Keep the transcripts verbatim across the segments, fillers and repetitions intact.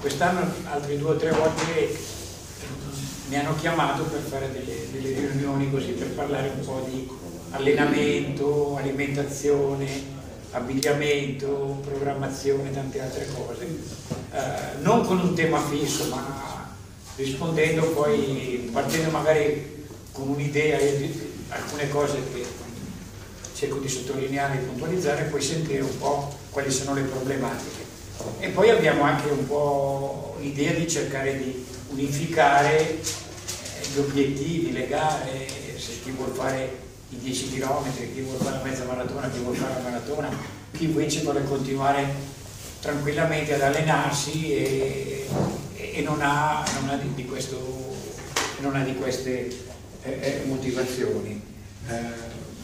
quest'anno altre due o tre volte mi hanno chiamato per fare delle, delle riunioni così, per parlare un po' di allenamento, alimentazione, abbigliamento, programmazione, tante altre cose, eh, non con un tema fisso, ma rispondendo poi, partendo magari con un'idea e alcune cose che cerco di sottolineare e puntualizzare, e poi sentire un po' quali sono le problematiche. E poi abbiamo anche un po' l'idea di cercare di unificare gli obiettivi, le gare, se chi vuol fare i dieci chilometri, chi vuole fare la mezza maratona, chi vuole fare la maratona, chi invece vuole continuare tranquillamente ad allenarsi e, e non ha, non ha, di, di questo, non ha di queste eh, motivazioni. Eh,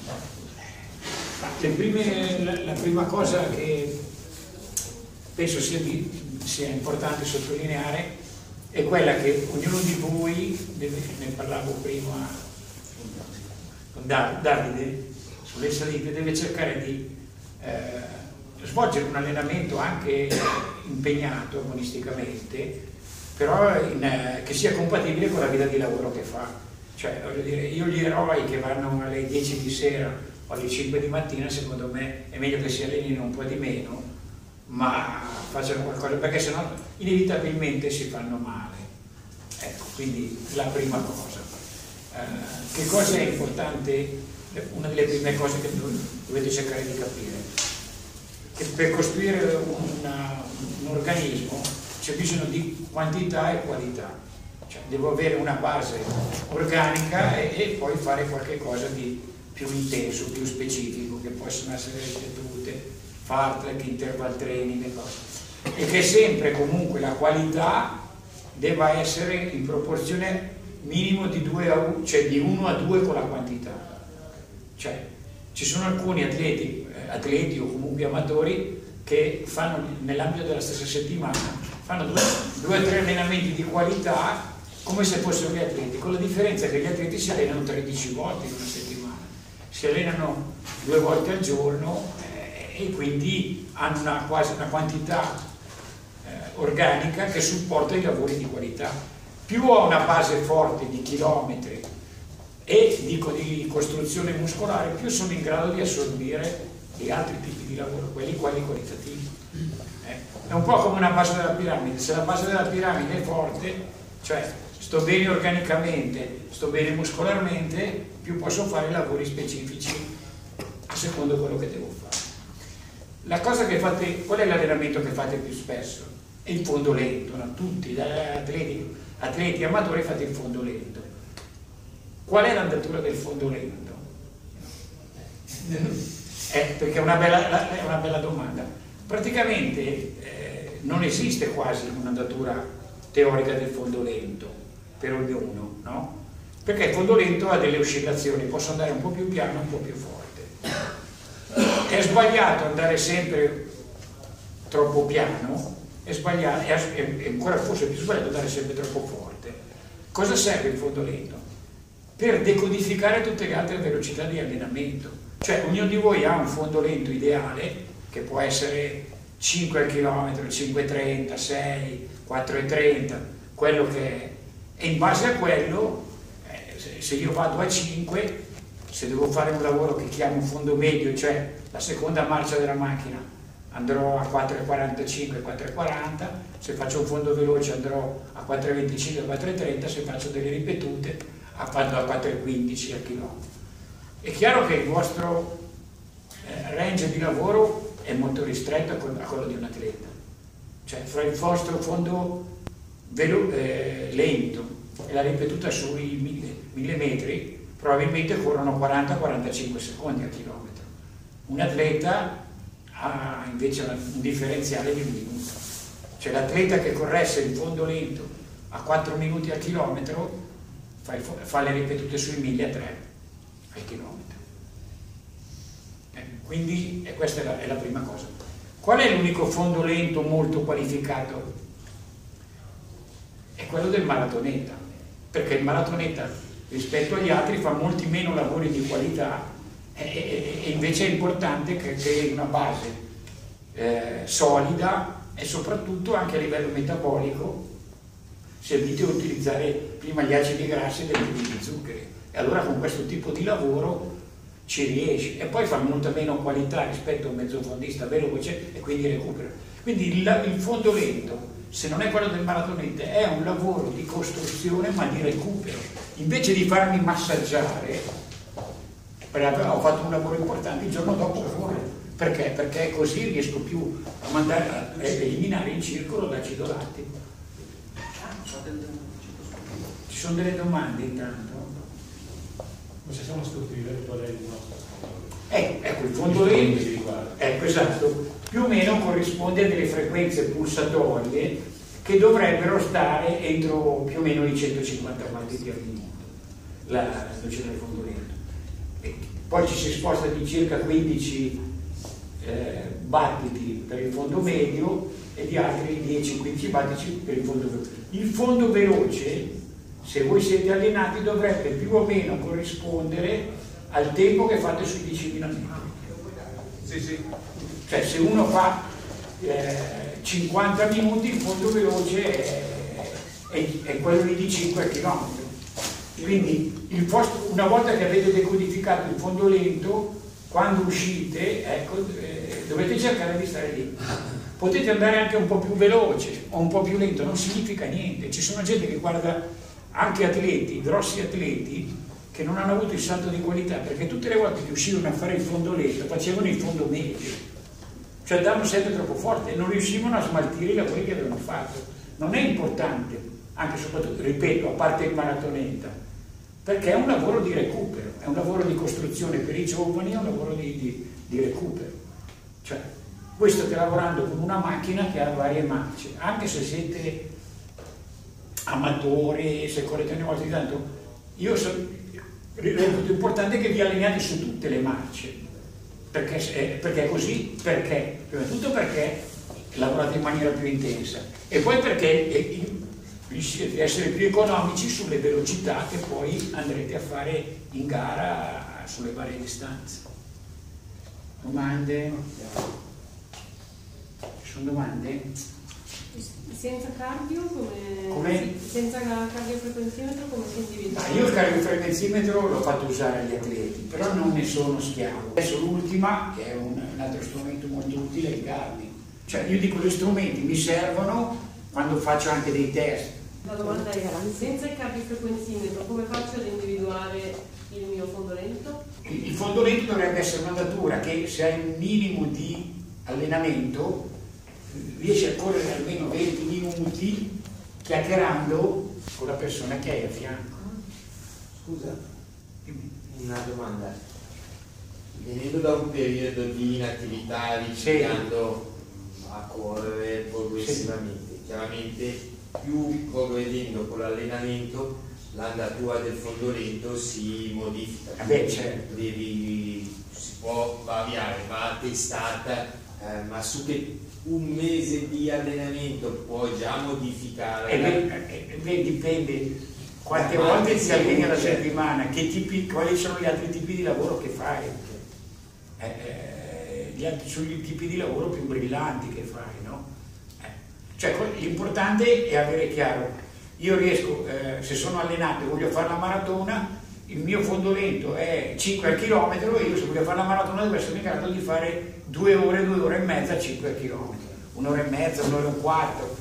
le prime, la, la prima cosa che penso sia, di, sia importante sottolineare è quella che ognuno di voi, deve, ne parlavo prima con Davide sulle salite, deve cercare di eh, svolgere un allenamento anche impegnato agonisticamente, però in, eh, che sia compatibile con la vita di lavoro che fa. Cioè, voglio dire, io gli eroi che vanno alle dieci di sera o alle cinque di mattina, secondo me è meglio che si allenino un po' di meno, ma facciano qualcosa, perché sennò inevitabilmente si fanno male. Ecco, quindi la prima cosa. Eh, che cosa è importante? Una delle prime cose che dovete cercare di capire, che per costruire una, un organismo c'è bisogno di quantità e qualità. Cioè, devo avere una base organica e, e poi fare qualche cosa di più intenso, più specifico, che possono essere ripetute, fartlek, interval training e cose. E che sempre comunque la qualità debba essere in proporzione minimo di due a uno, cioè di uno a due con la quantità. Cioè, ci sono alcuni atleti, eh, atleti o comunque amatori che fanno nell'ambito della stessa settimana fanno due, due o tre allenamenti di qualità come se fossero gli atleti, con la differenza che gli atleti si allenano tredici volte in una settimana, si allenano due volte al giorno eh, e quindi hanno una, quasi una quantità eh, organica che supporta i lavori di qualità. Più ho una base forte di chilometri e dico di costruzione muscolare, più sono in grado di assorbire gli altri tipi di lavoro, quelli quelli qualitativi. Eh, è un po' come una base della piramide. Se la base della piramide è forte, cioè sto bene organicamente, sto bene muscolarmente, più posso fare lavori specifici a secondo quello che devo fare. La cosa che fate, qual è l'allenamento che fate più spesso? È il fondo lento, no? Tutti, da atleti, atleti amatori fate il fondo lento. Qual è l'andatura del fondo lento? Eh, perché è una bella, è una bella domanda. Praticamente eh, non esiste quasi un'andatura teorica del fondo lento per ognuno, no? Perché il fondo lento ha delle oscillazioni, posso andare un po' più piano, un po' più forte. È sbagliato andare sempre troppo piano, è sbagliato, è ancora forse più sbagliato andare sempre troppo forte. Cosa serve il fondo lento? Per decodificare tutte le altre velocità di allenamento. Cioè ognuno di voi ha un fondo lento ideale, che può essere cinque al chilometro, cinque e trenta, sei, quattro e trenta, quello che è. E in base a quello, eh, se io vado a cinque, se devo fare un lavoro che chiamo fondo medio, cioè la seconda marcia della macchina, andrò a quattro e quarantacinque, quattro e quaranta, se faccio un fondo veloce andrò a quattro e venticinque, quattro e trenta, se faccio delle ripetute vado a quattro e quindici al chilometro. È chiaro che il vostro eh, range di lavoro è molto ristretto a quello di un atleta, cioè fra il vostro fondo velo, eh, lento e la ripetuta sui mille, mille metri probabilmente corrono quaranta quarantacinque secondi al chilometro. Un atleta ha invece un differenziale di un minuto, cioè l'atleta che corresse il fondo lento a quattro minuti al chilometro fa, il, fa le ripetute sui mille a tre al chilometro. Eh, quindi eh, questa è la, è la prima cosa. Qual è l'unico fondo lento molto qualificato? È quello del maratoneta, perché il maratoneta rispetto agli altri fa molti meno lavori di qualità e, e, e invece è importante che crei una base eh, solida e soprattutto anche a livello metabolico si abitui a utilizzare prima gli acidi grassi e poi gli zuccheri, e allora con questo tipo di lavoro ci riesce, e poi fa molta meno qualità rispetto a un mezzofondista veloce e quindi recupera. Quindi il, il fondo lento, se non è quello del maratoneta, è un lavoro di costruzione ma di recupero. Invece di farmi massaggiare, ho fatto un lavoro importante, il giorno dopo fuori. Perché? Perché così riesco più a mandare a eliminare in circolo l'acido lattico. Ci sono delle domande intanto? Ma se siamo scoprire qual è il nostro fondo? Ecco, ecco il fondo lento, ecco, esatto, più o meno corrisponde a delle frequenze pulsatorie che dovrebbero stare entro più o meno i centocinquanta watt di al minuto, la luce del fondo lento. E poi ci si sposta di circa quindici eh, battiti per il fondo medio e di altri dieci quindici battiti per il fondo veloce. Il fondo veloce, se voi siete allenati, dovrebbe più o meno corrispondere al tempo che fate sui diecimila metri. Sì, sì. Cioè se uno fa eh, cinquanta minuti, il fondo veloce è, è, è quello lì di cinque chilometri. Quindi il posto, una volta che avete decodificato il fondo lento, quando uscite, ecco, eh, dovete cercare di stare lì. Potete andare anche un po' più veloce o un po' più lento, non significa niente. Ci sono gente che guarda, anche atleti, grossi atleti, che non hanno avuto il salto di qualità, perché tutte le volte che uscivano a fare il fondo lento facevano il fondo medio, cioè andavano sempre troppo forte e non riuscivano a smaltire i lavori che avevano fatto. Non è importante, anche soprattutto, ripeto, a parte il maratoneta, perché è un lavoro di recupero, è un lavoro di costruzione per i giovani, è un lavoro di, di, di recupero. Cioè, voi state lavorando con una macchina che ha varie marce, anche se siete amatori, se correte ogni volta di tanto, io so, reputo importante che vi alleniate su tutte le marce, perché, eh, perché è così, perché? Prima di tutto perché lavorate in maniera più intensa e poi perché eh, riuscite a essere più economici sulle velocità che poi andrete a fare in gara sulle varie distanze. Domande? Ci sono domande? Senza cardio come, come? Senza cardiofrequenzimetro come si individua? Ma io il cardiofrequenzimetro l'ho fatto usare agli atleti, però non ne sono schiavo. Adesso l'ultima, che è un, un altro strumento molto utile, è il Garmin. Cioè io dico, gli strumenti mi servono quando faccio anche dei test. La domanda è, senza il cardiofrequenzimetro come faccio ad individuare il mio fondo lento? Il, il fondo lento dovrebbe essere un'andatura che, se hai un minimo di allenamento, riesci a correre almeno venti minuti chiacchierando con la persona che hai a fianco. Scusa, una domanda. Venendo da un periodo di inattività, iniziando sì. a correre progressivamente, sì. chiaramente più progredendo con l'allenamento, l'andatura del fondo lento si modifica. Ah beh, certo. Devi, si può variare, va testata, eh, ma su che un mese di allenamento puoi già modificare. E beh, e beh, dipende quante volte ti alleni alla settimana, che tipi, quali sono gli altri tipi di lavoro che fai, eh, eh, gli altri sono i tipi di lavoro più brillanti che fai, no? Eh. Cioè l'importante è avere chiaro, io riesco, eh, se sono allenato e voglio fare la maratona, il mio fondo lento è cinque al chilometro e io se voglio fare la maratona devo essere in grado di fare due ore, due ore e mezza a cinque chilometri, un'ora e mezza, un'ora e un quarto,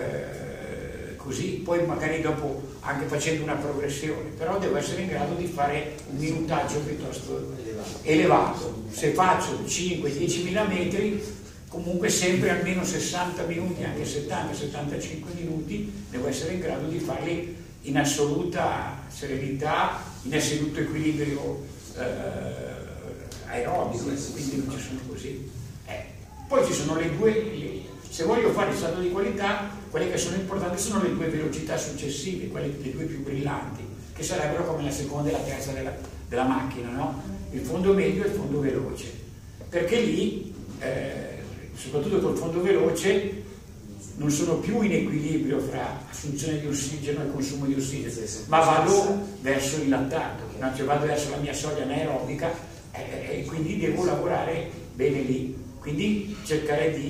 eh, così, poi magari dopo anche facendo una progressione, però devo essere in grado di fare un minutaggio piuttosto elevato. Se faccio cinque dieci mila metri, comunque sempre almeno sessanta minuti, anche settanta settantacinque minuti, devo essere in grado di farli in assoluta serenità, in assoluto equilibrio eh, aerobico, quindi non ci sono così. Eh. Poi ci sono le due, le, se voglio fare il salto di qualità, quelle che sono importanti sono le due velocità successive, quelle le due più brillanti, che sarebbero come la seconda e la terza della, della macchina, no? Il fondo medio e il fondo veloce, perché lì, eh, soprattutto col fondo veloce, non sono più in equilibrio fra assunzione di ossigeno e consumo di ossigeno, ma vado verso il lattato, no? Cioè vado verso la mia soglia anaerobica e eh, quindi devo lavorare bene lì. Quindi cercare di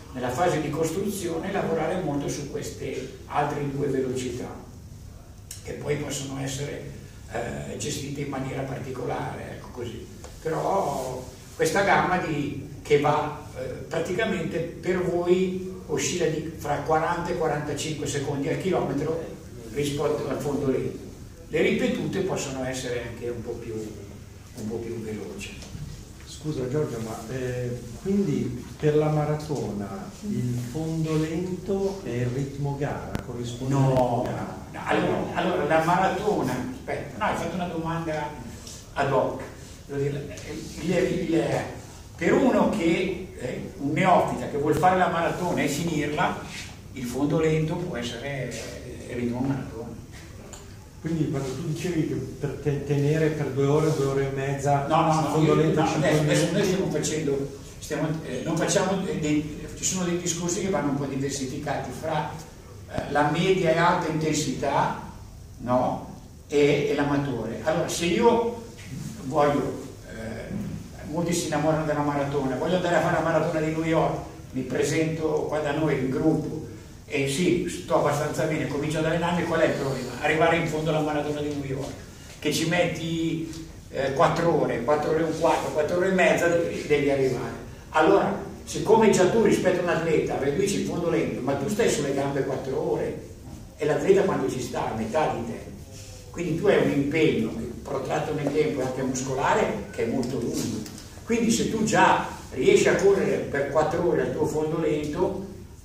nella fase di costruzione lavorare molto su queste altre due velocità, che poi possono essere eh, gestite in maniera particolare, ecco così. Però questa gamma di, che va eh, praticamente per voi oscilla di, fra quaranta e quarantacinque secondi al chilometro rispetto al fondo lento. Le ripetute possono essere anche un po' più, un po' più veloci. Scusa Giorgio, ma eh, quindi per la maratona il fondo lento è il ritmo gara, corrisponde al ritmo No, gara? no, allora, allora la maratona, aspetta, no, hai fatto una domanda ad hoc. Devo dire, il, il, il, per uno che è un neofita che vuol fare la maratona e finirla, il fondo lento può essere il ritmo maratona. Quindi quando tu dicevi che per te- tenere per due ore, due ore e mezza No, no, il no, fondo io, lento no cinque adesso, adesso minuti. noi stiamo facendo, stiamo, eh, non facciamo dei, dei, ci sono dei discorsi che vanno un po' diversificati fra eh, la media e alta intensità, no? E, e l'amatore. Allora, se io voglio, eh, molti si innamorano della maratona, voglio andare a fare la maratona di New York, mi presento qua da noi in gruppo, e sì, sto abbastanza bene, comincio ad allenarmi, qual è il problema? Arrivare in fondo alla maratona di New York, che ci metti eh, quattro ore, quattro ore e un quarto, quattro ore e mezza, devi, devi arrivare. Allora, siccome già tu rispetto a un atleta reduci il fondo lento, ma tu stai sulle gambe quattro ore, e l'atleta quando ci sta, a metà di te. Quindi tu hai un impegno protratto nel tempo e anche muscolare che è molto lungo. Quindi se tu già riesci a correre per quattro ore al tuo fondo lento,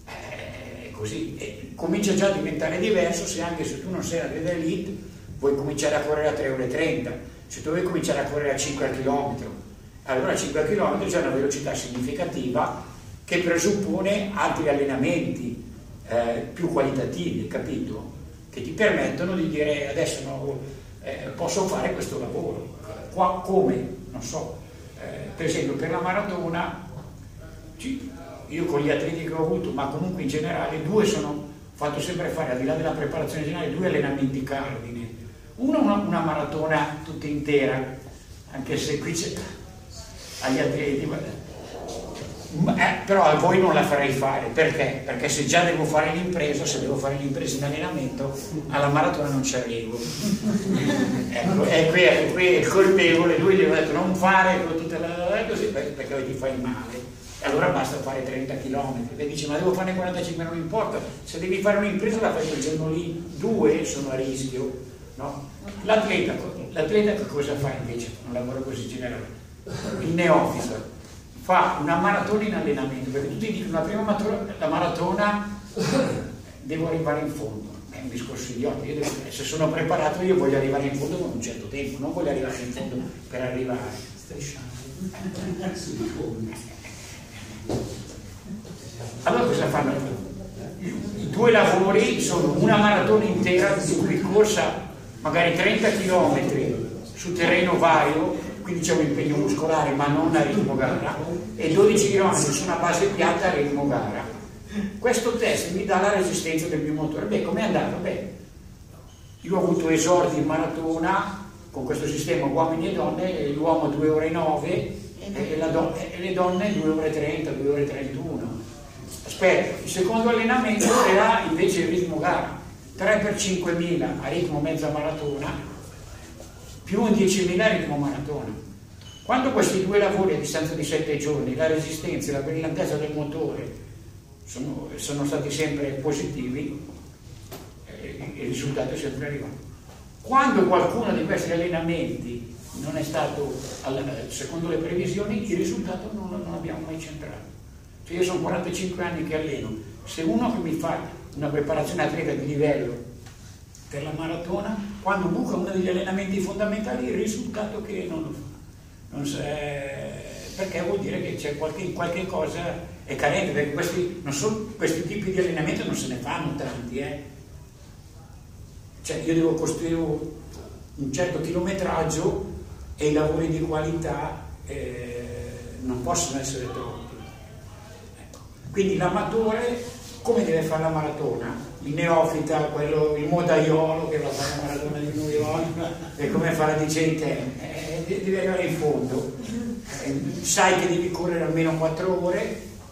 così, e comincia già a diventare diverso se anche se tu non sei atleta elite vuoi cominciare a correre a tre ore e trenta, se tu vuoi cominciare a correre a cinque chilometri, allora a cinque chilometri c'è una velocità significativa che presuppone altri allenamenti eh, più qualitativi, capito? Che ti permettono di dire adesso no, eh, posso fare questo lavoro. Qua come? Non so, eh, per esempio per la maratona ci, io con gli atleti che ho avuto, ma comunque in generale, due sono fatto sempre fare, al di là della preparazione generale, due allenamenti cardine. Uno una, una maratona tutta intera, anche se qui c'è agli atleti, eh, però a voi non la farei fare, perché? Perché se già devo fare l'impresa, se devo fare l'impresa in allenamento, alla maratona non ci arrivo. Ecco, è qui, è qui il colpevole, lui gli ha detto non fare tutta la, così, perché ti fai male. Allora basta fare trenta chilometri, e dici ma devo fare quarantacinque, non importa, se devi fare un'impresa la fai quel giorno lì, due sono a rischio, no? L'atleta, l'atleta che cosa fa invece? Un lavoro così generale, il neofita fa una maratona in allenamento, perché tutti dicono la prima maratona, la maratona devo arrivare in fondo, è un discorso idiota, io devo, se sono preparato io voglio arrivare in fondo con un certo tempo, non voglio arrivare in fondo per arrivare, strisciando. Allora cosa fanno? I due lavori sono una maratona intera di cui corsa magari trenta chilometri su terreno vario, quindi c'è un impegno muscolare ma non a ritmo gara, e dodici chilometri su una base piatta a ritmo gara. Questo test mi dà la resistenza del mio motore. Beh, com'è andato? Beh, io ho avuto esordi in maratona con questo sistema uomini e donne, l'uomo due ore e nove e, la don e le donne due ore e trenta, due ore e trentuno. Aspetta, il secondo allenamento era invece il ritmo gara, tre per cinquemila a ritmo mezza maratona più un diecimila a ritmo maratona. Quando questi due lavori a distanza di sette giorni, la resistenza e la brillantezza del motore sono, sono stati sempre positivi, eh, il risultato è sempre arrivato. Quando qualcuno di questi allenamenti non è stato secondo le previsioni, il risultato non, non abbiamo mai centrato. Cioè io sono quarantacinque anni che alleno, se uno che mi fa una preparazione atleta di livello per la maratona, quando buca uno degli allenamenti fondamentali, il risultato che non lo fa, non perché vuol dire che c'è qualche, qualche cosa è carente, perché questi, non so, questi tipi di allenamento non se ne fanno tanti, eh. Cioè io devo costruire un certo chilometraggio e i lavori di qualità eh, non possono essere troppi. Ecco. Quindi l'amatore come deve fare la maratona? Il neofita, quello, il modaiolo che va a fare la maratona di New York, e come fa la D J te? Eh, devi arrivare in fondo, eh, sai che devi correre almeno quattro ore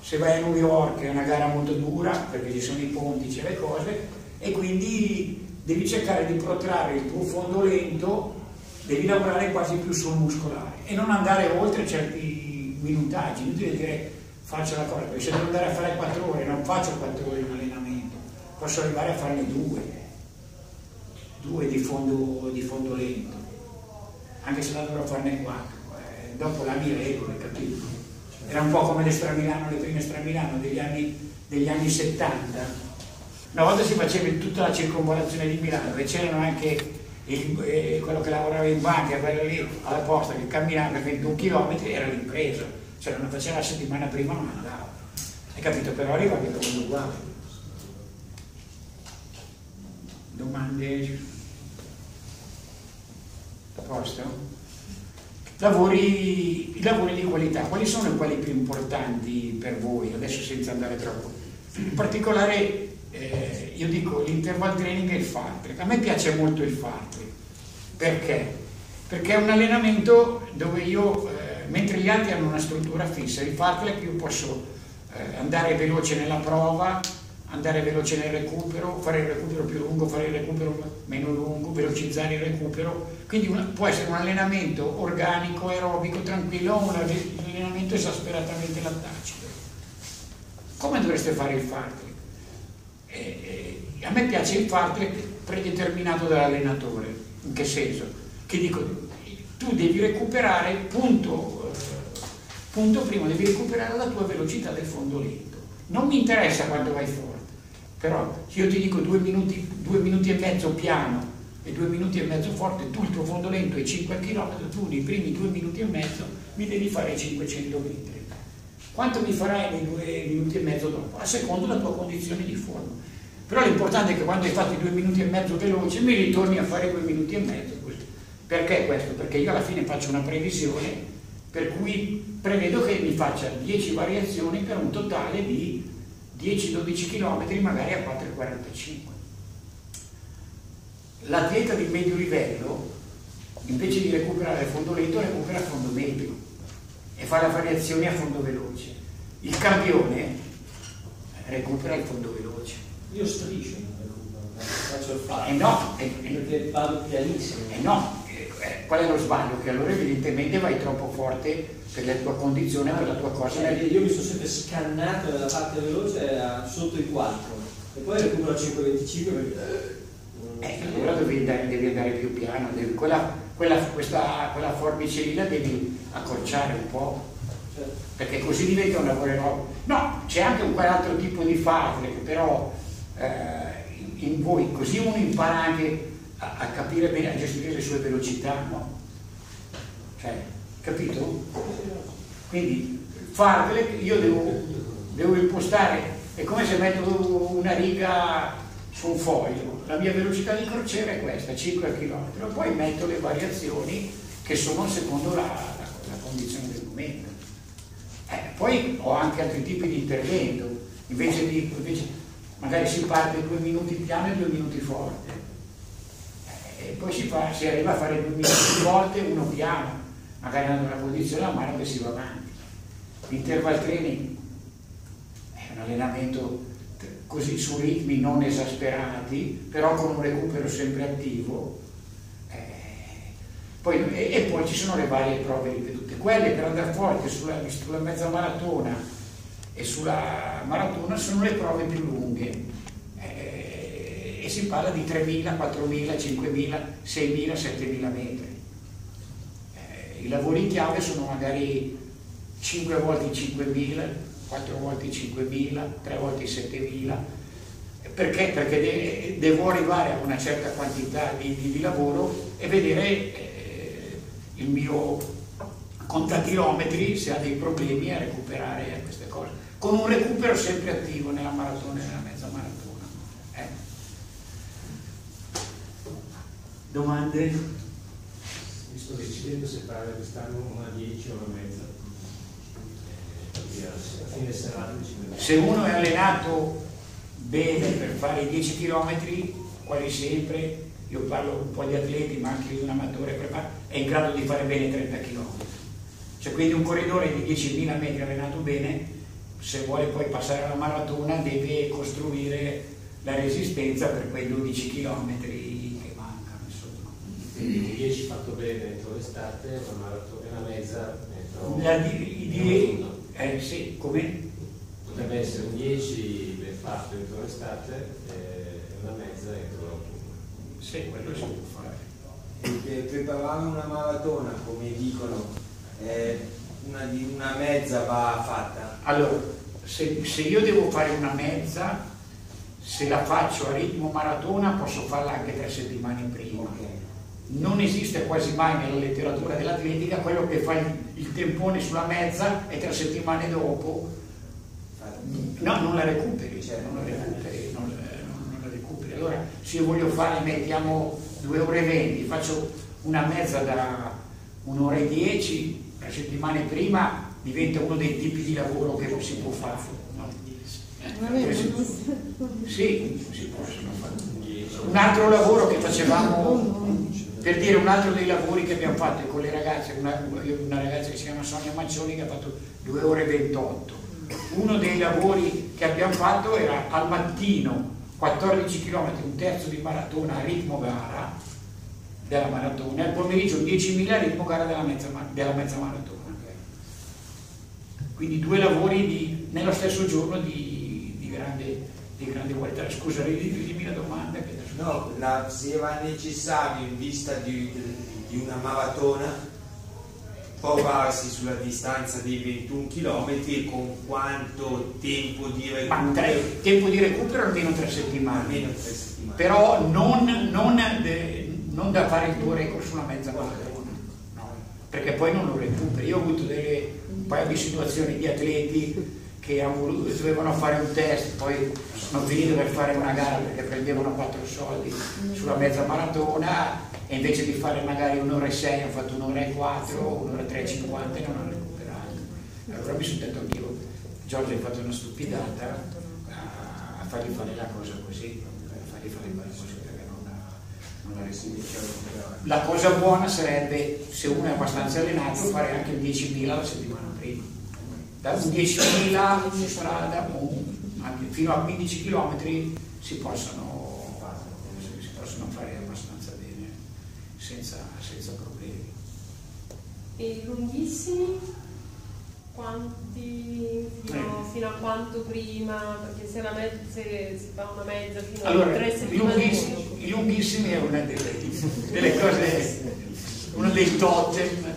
Se vai a New York è una gara molto dura perché ci sono i ponti, c'è le cose, e quindi devi cercare di protrarre il tuo fondo lento, devi lavorare quasi più sul muscolare e non andare oltre certi minutaggi. Non devi dire faccio la cosa, perché se devo andare a fare quattro ore non faccio quattro ore in allenamento, posso arrivare a farne due, due di fondo, di fondo lento, anche se la dovrò farne quattro, eh, dopo la mi regole, capito? Era un po' come le Stramilano, le prime Stramilano degli anni, degli anni settanta. Una volta si faceva in tutta la circonvolazione di Milano e c'erano anche il, eh, quello che lavorava in banca, quello lì alla posta che camminava per ventuno chilometri, era l'impresa, cioè non la faceva la settimana prima, non andava. Hai capito? Però arriva che è uguale. Domande? A posto? Lavori, i lavori di qualità, quali sono quelli più importanti per voi? Adesso senza andare troppo. In particolare eh, io dico l'interval training e il fartlek. A me piace molto il fartlek. Perché? Perché è un allenamento dove io, eh, mentre gli altri hanno una struttura fissa, il fartlek io posso eh, andare veloce nella prova, andare veloce nel recupero, fare il recupero più lungo, fare il recupero meno lungo, velocizzare il recupero. Quindi una, può essere un allenamento organico, aerobico, tranquillo, o un allenamento esasperatamente lattaceo. Come dovreste fare il fartlek? Eh, eh, a me piace il fartlek predeterminato dall'allenatore. In che senso? Che dico, tu devi recuperare, punto, eh, punto primo, devi recuperare la tua velocità del fondo lento. Non mi interessa quando vai forte. Però se io ti dico due minuti, due minuti e mezzo piano e due minuti e mezzo forte, tu il tuo fondo lento è cinque chilometri, tu nei primi due minuti e mezzo mi devi fare cinquecento metri. Quanto mi farai nei due minuti e mezzo dopo? A seconda della tua condizione di forma. Però l'importante è che quando hai fatto i due minuti e mezzo veloce mi ritorni a fare due minuti e mezzo così. Perché questo? Perché io alla fine faccio una previsione per cui prevedo che mi faccia dieci variazioni per un totale di dieci dodici chilometri magari a quattro e quarantacinque. L'atleta di medio livello invece di recuperare a fondo lento recupera a fondo medio e fa la variazione a fondo veloce. Il campione recupera il fondo veloce. Io striscio, faccio il fatto. E no, e, perché vado pianissimo. E no, eh, qual è lo sbaglio? Che allora evidentemente vai troppo forte per la tua condizione, per la tua cosa. Eh, io mi sono sempre scannato nella parte veloce a, sotto i quattro e poi recupero a cinque venticinque perché... Eh, allora devi andare, devi andare più piano, devi, quella, quella, questa, quella forbice lì la devi accorciare un po', certo. Perché così diventa un lavoro enorme. No, c'è anche un quell'altro tipo di fartlek, però eh, in, in voi, così uno impara anche a, a capire bene, a gestire le sue velocità, no? Cioè, capito? Quindi fartlek io devo, devo impostare, è come se metto una riga su un foglio, la mia velocità di crociera è questa, cinque chilometri, poi metto le variazioni che sono secondo la, la, la condizione del momento. Eh, poi ho anche altri tipi di intervento, invece di invece magari si parte due minuti piano e due minuti forte, eh, e poi si, fa, si arriva a fare due minuti forte e uno piano, magari hanno una condizione a mano che si va avanti. L'interval training è un allenamento così su ritmi non esasperati, però con un recupero sempre attivo. Eh, poi, e, e poi ci sono le varie prove ripetute. Quelle per andare forte sulla, sulla mezza maratona e sulla maratona sono le prove più lunghe. Eh, e si parla di tremila, quattromila, cinquemila, seimila, settemila metri. I lavori chiave sono magari cinque volte cinquemila, quattro volte cinquemila, tre volte settemila. Perché? Perché de devo arrivare a una certa quantità di, di, di lavoro e vedere eh, il mio contachilometri se ha dei problemi a recuperare queste cose. Con un recupero sempre attivo nella maratona e nella mezza maratona. Eh. Domande? Mi sto decidendo se fare quest'anno una dieci o una mezza. A fine serata se uno è allenato bene per fare i dieci chilometri, quasi sempre, io parlo un po' di atleti ma anche di un amatore preparato, è in grado di fare bene trenta chilometri. Cioè quindi un corridore di diecimila metri allenato bene se vuole poi passare alla maratona deve costruire la resistenza per quei dodici chilometri che mancano, insomma. Quindi dieci fatto bene entro l'estate, una maratona una mezza entro La di, di, eh, sì, come? potrebbe essere un dieci ben fatto entro l'estate e una mezza entro l'autunno. Sì, quello si può fare. Per preparare una maratona, come dicono, eh, una, di una mezza va fatta. Allora, se, se io devo fare una mezza, se la faccio a ritmo maratona posso farla anche tre settimane prima. Okay. Non esiste quasi mai nella letteratura dell'atletica quello che fa il, il tempone sulla mezza e tre settimane dopo no, non la recuperi, cioè, non la recuperi, non, non, non la recuperi. Allora, se io voglio fare, mettiamo due ore e venti, faccio una mezza da un'ora e dieci, tre settimane prima diventa uno dei tipi di lavoro che non si può fare. No? Sì, si possono fare. Un altro lavoro che facevamo, per dire un altro dei lavori che abbiamo fatto con le ragazze, una, una ragazza che si chiama Sonia Maccioni che ha fatto due ore e ventotto. Uno dei lavori che abbiamo fatto era al mattino quattordici chilometri, un terzo di maratona a ritmo gara della maratona, e al pomeriggio diecimila a ritmo gara della mezza, della mezza maratona. Quindi due lavori di, nello stesso giorno di, di, grande, di grande qualità. Scusa, ridimmi la domanda. Che no, la, se era necessario in vista di, di una maratona provarsi sulla distanza dei ventuno chilometri e con quanto tempo di recupero? Tre, tempo di recupero almeno tre settimane. Almeno tre settimane. Però non, non, de, non da fare il tuo record sulla mezza maratona, no, perché poi non lo recuperi. Io ho avuto delle, un paio di situazioni di atleti che voluto, dovevano fare un test, poi sono finiti per fare una gara perché prendevano quattro soldi sulla mezza maratona, e invece di fare magari un'ora e sei hanno fatto un'ora e quattro, un'ora e tre e cinquanta e non hanno recuperato. Allora mi sono detto anch'io, Giorgio, hai fatto una stupidata a, a fargli fare la cosa così, a fargli fare quella cosa perché non la, non la recuperi. La cosa buona sarebbe, se uno è abbastanza allenato, fare anche il diecimila la settimana prima. Da un diecimila in strada, anche fino a quindici chilometri si possono, si possono fare abbastanza bene, senza, senza problemi. E lunghissimi? Quanti, fino, fino a quanto prima? Perché se, la mezza, se si fa una mezza fino allora, a tre settimane lunghissimi, dopo. I lunghissimi è una delle, delle cose, uno dei totem.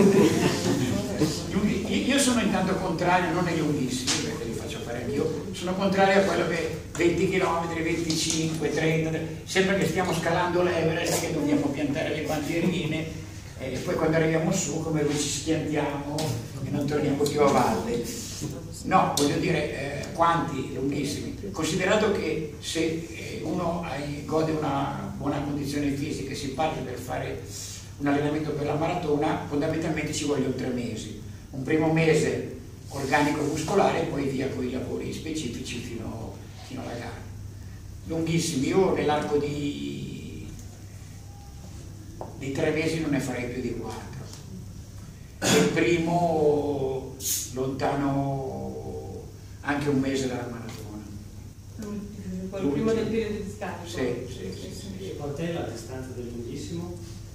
Io sono intanto contrario, non ai lunghissimi, perché li faccio fare anch'io, sono contrario a quello che venti chilometri, venticinque, trenta, sembra che stiamo scalando l'Everest, che dobbiamo piantare le bandierine, e poi quando arriviamo su, come noi ci schiantiamo e non torniamo più a valle. No, voglio dire, eh, quanti lunghissimi? Considerato che se eh, uno hai, gode una buona condizione fisica e si parte per fare un allenamento per la maratona, fondamentalmente ci vogliono tre mesi. Un primo mese organico muscolare e poi via con i lavori specifici fino, fino alla gara. Lunghissimi, io nell'arco di, di tre mesi non ne farei più di quattro. Il primo lontano anche un mese dalla maratona. L'ultimo, il primo del periodo di scarico. Sì, sì, sì, sì. Quant'è la distanza del lunghissimo?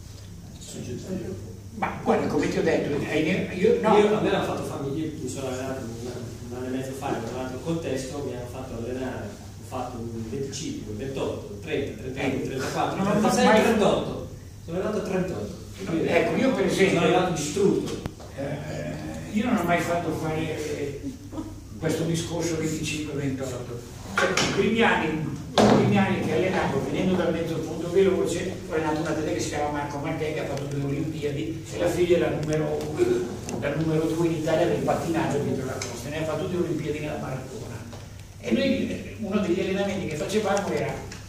Ma guarda, come ti ho detto, io, no. io a me hanno fatto farmi, io mi sono allenato un anno e mezzo fa in un altro contesto, mi hanno fatto allenare, ho fatto un venticinque, ventotto, trenta, trentadue, trentaquattro, non trentasei, mai... trentotto. Sono arrivato a trentotto. Quindi, ecco, io per esempio sono arrivato distrutto. Eh, io non ho mai fatto fare questo discorso venticinque ventotto. Cioè, i primi anni, i primi anni che allenato, venendo dal mezzo fondo veloce, ho allenato un atleta che si chiama Marco Marchè, che ha fatto due Olimpiadi, e la figlia è la numero, la numero due in Italia del pattinaggio dietro la costa, ne ha fatto due Olimpiadi nella maratona. E noi, uno degli allenamenti che facevamo era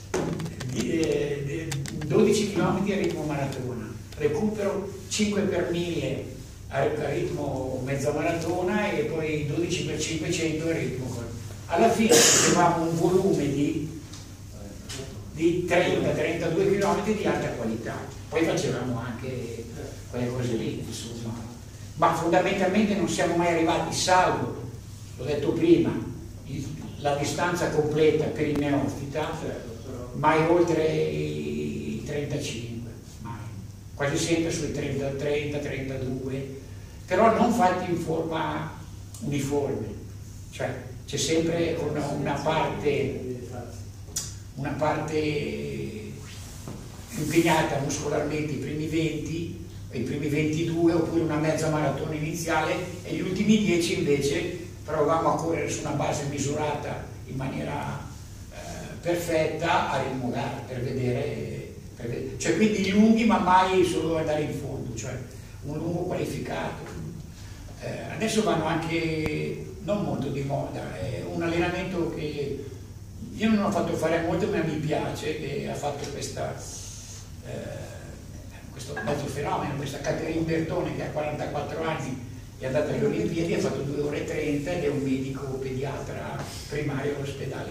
dodici chilometri a ritmo maratona, recupero cinque per mille a ritmo mezza maratona e poi dodici per cinquecento a ritmo. Alla fine avevamo un volume di, di trenta trentadue chilometri di alta qualità, poi facevamo anche quelle cose lì, insomma. Ma fondamentalmente non siamo mai arrivati, salvo l'ho detto prima, il, la distanza completa per il neofita, mai oltre i trentacinque, mai. Quasi sempre sui trenta, trenta, trentadue, però non fatti in forma uniforme, cioè c'è sempre una, una parte, una parte impegnata muscolarmente i primi venti, i primi ventidue, oppure una mezza maratona iniziale, e gli ultimi dieci invece provavamo a correre su una base misurata in maniera eh, perfetta a ritmo gara, per vedere, per vedere, cioè quindi lunghi ma mai solo andare in fondo, cioè un lungo qualificato. Eh, adesso vanno anche, non molto di moda, è un allenamento che io non ho fatto fare molto, ma mi piace, che ha fatto questa, eh, questo mezzo fenomeno, questa Caterina Bertone, che ha quarantaquattro anni, è andata alle Olimpiadi, ha fatto due ore e trenta ed è un medico pediatra primario all'ospedale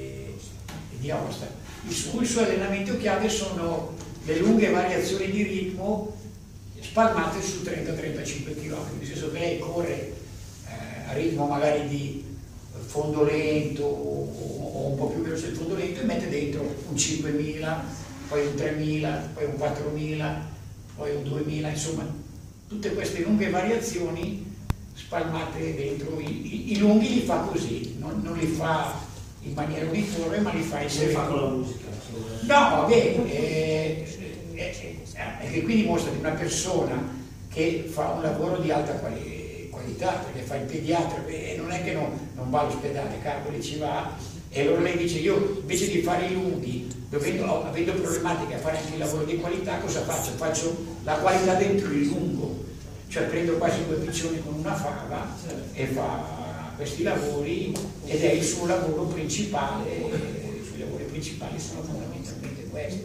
di Aosta. Il suo, il suo allenamento chiave sono le lunghe variazioni di ritmo spalmate su trenta trentacinque chilometri, nel senso che lei corre eh, a ritmo magari di fondo lento o un po' più veloce del fondo lento, e mette dentro un cinquemila, poi un tremila, poi un quattromila, poi un duemila, insomma tutte queste lunghe variazioni spalmate dentro. I, i, i lunghi li fa così, non, non li fa in maniera uniforme, ma li fa in serie. fa con la musica. No, vabbè, è, è, è che qui dimostra di una persona che fa un lavoro di alta quali, qualità, perché fa il pediatra e non è che non, non va all'ospedale, cavoli, ci va, e allora lei dice: io invece di fare i lunghi, dovendo, avendo problematiche a fare anche il lavoro di qualità, cosa faccio? Faccio la qualità dentro il lungo, cioè prendo quasi due piccioni con una fava e fa questi lavori, ed è il suo lavoro principale. I suoi lavori principali sono fondamentalmente questi.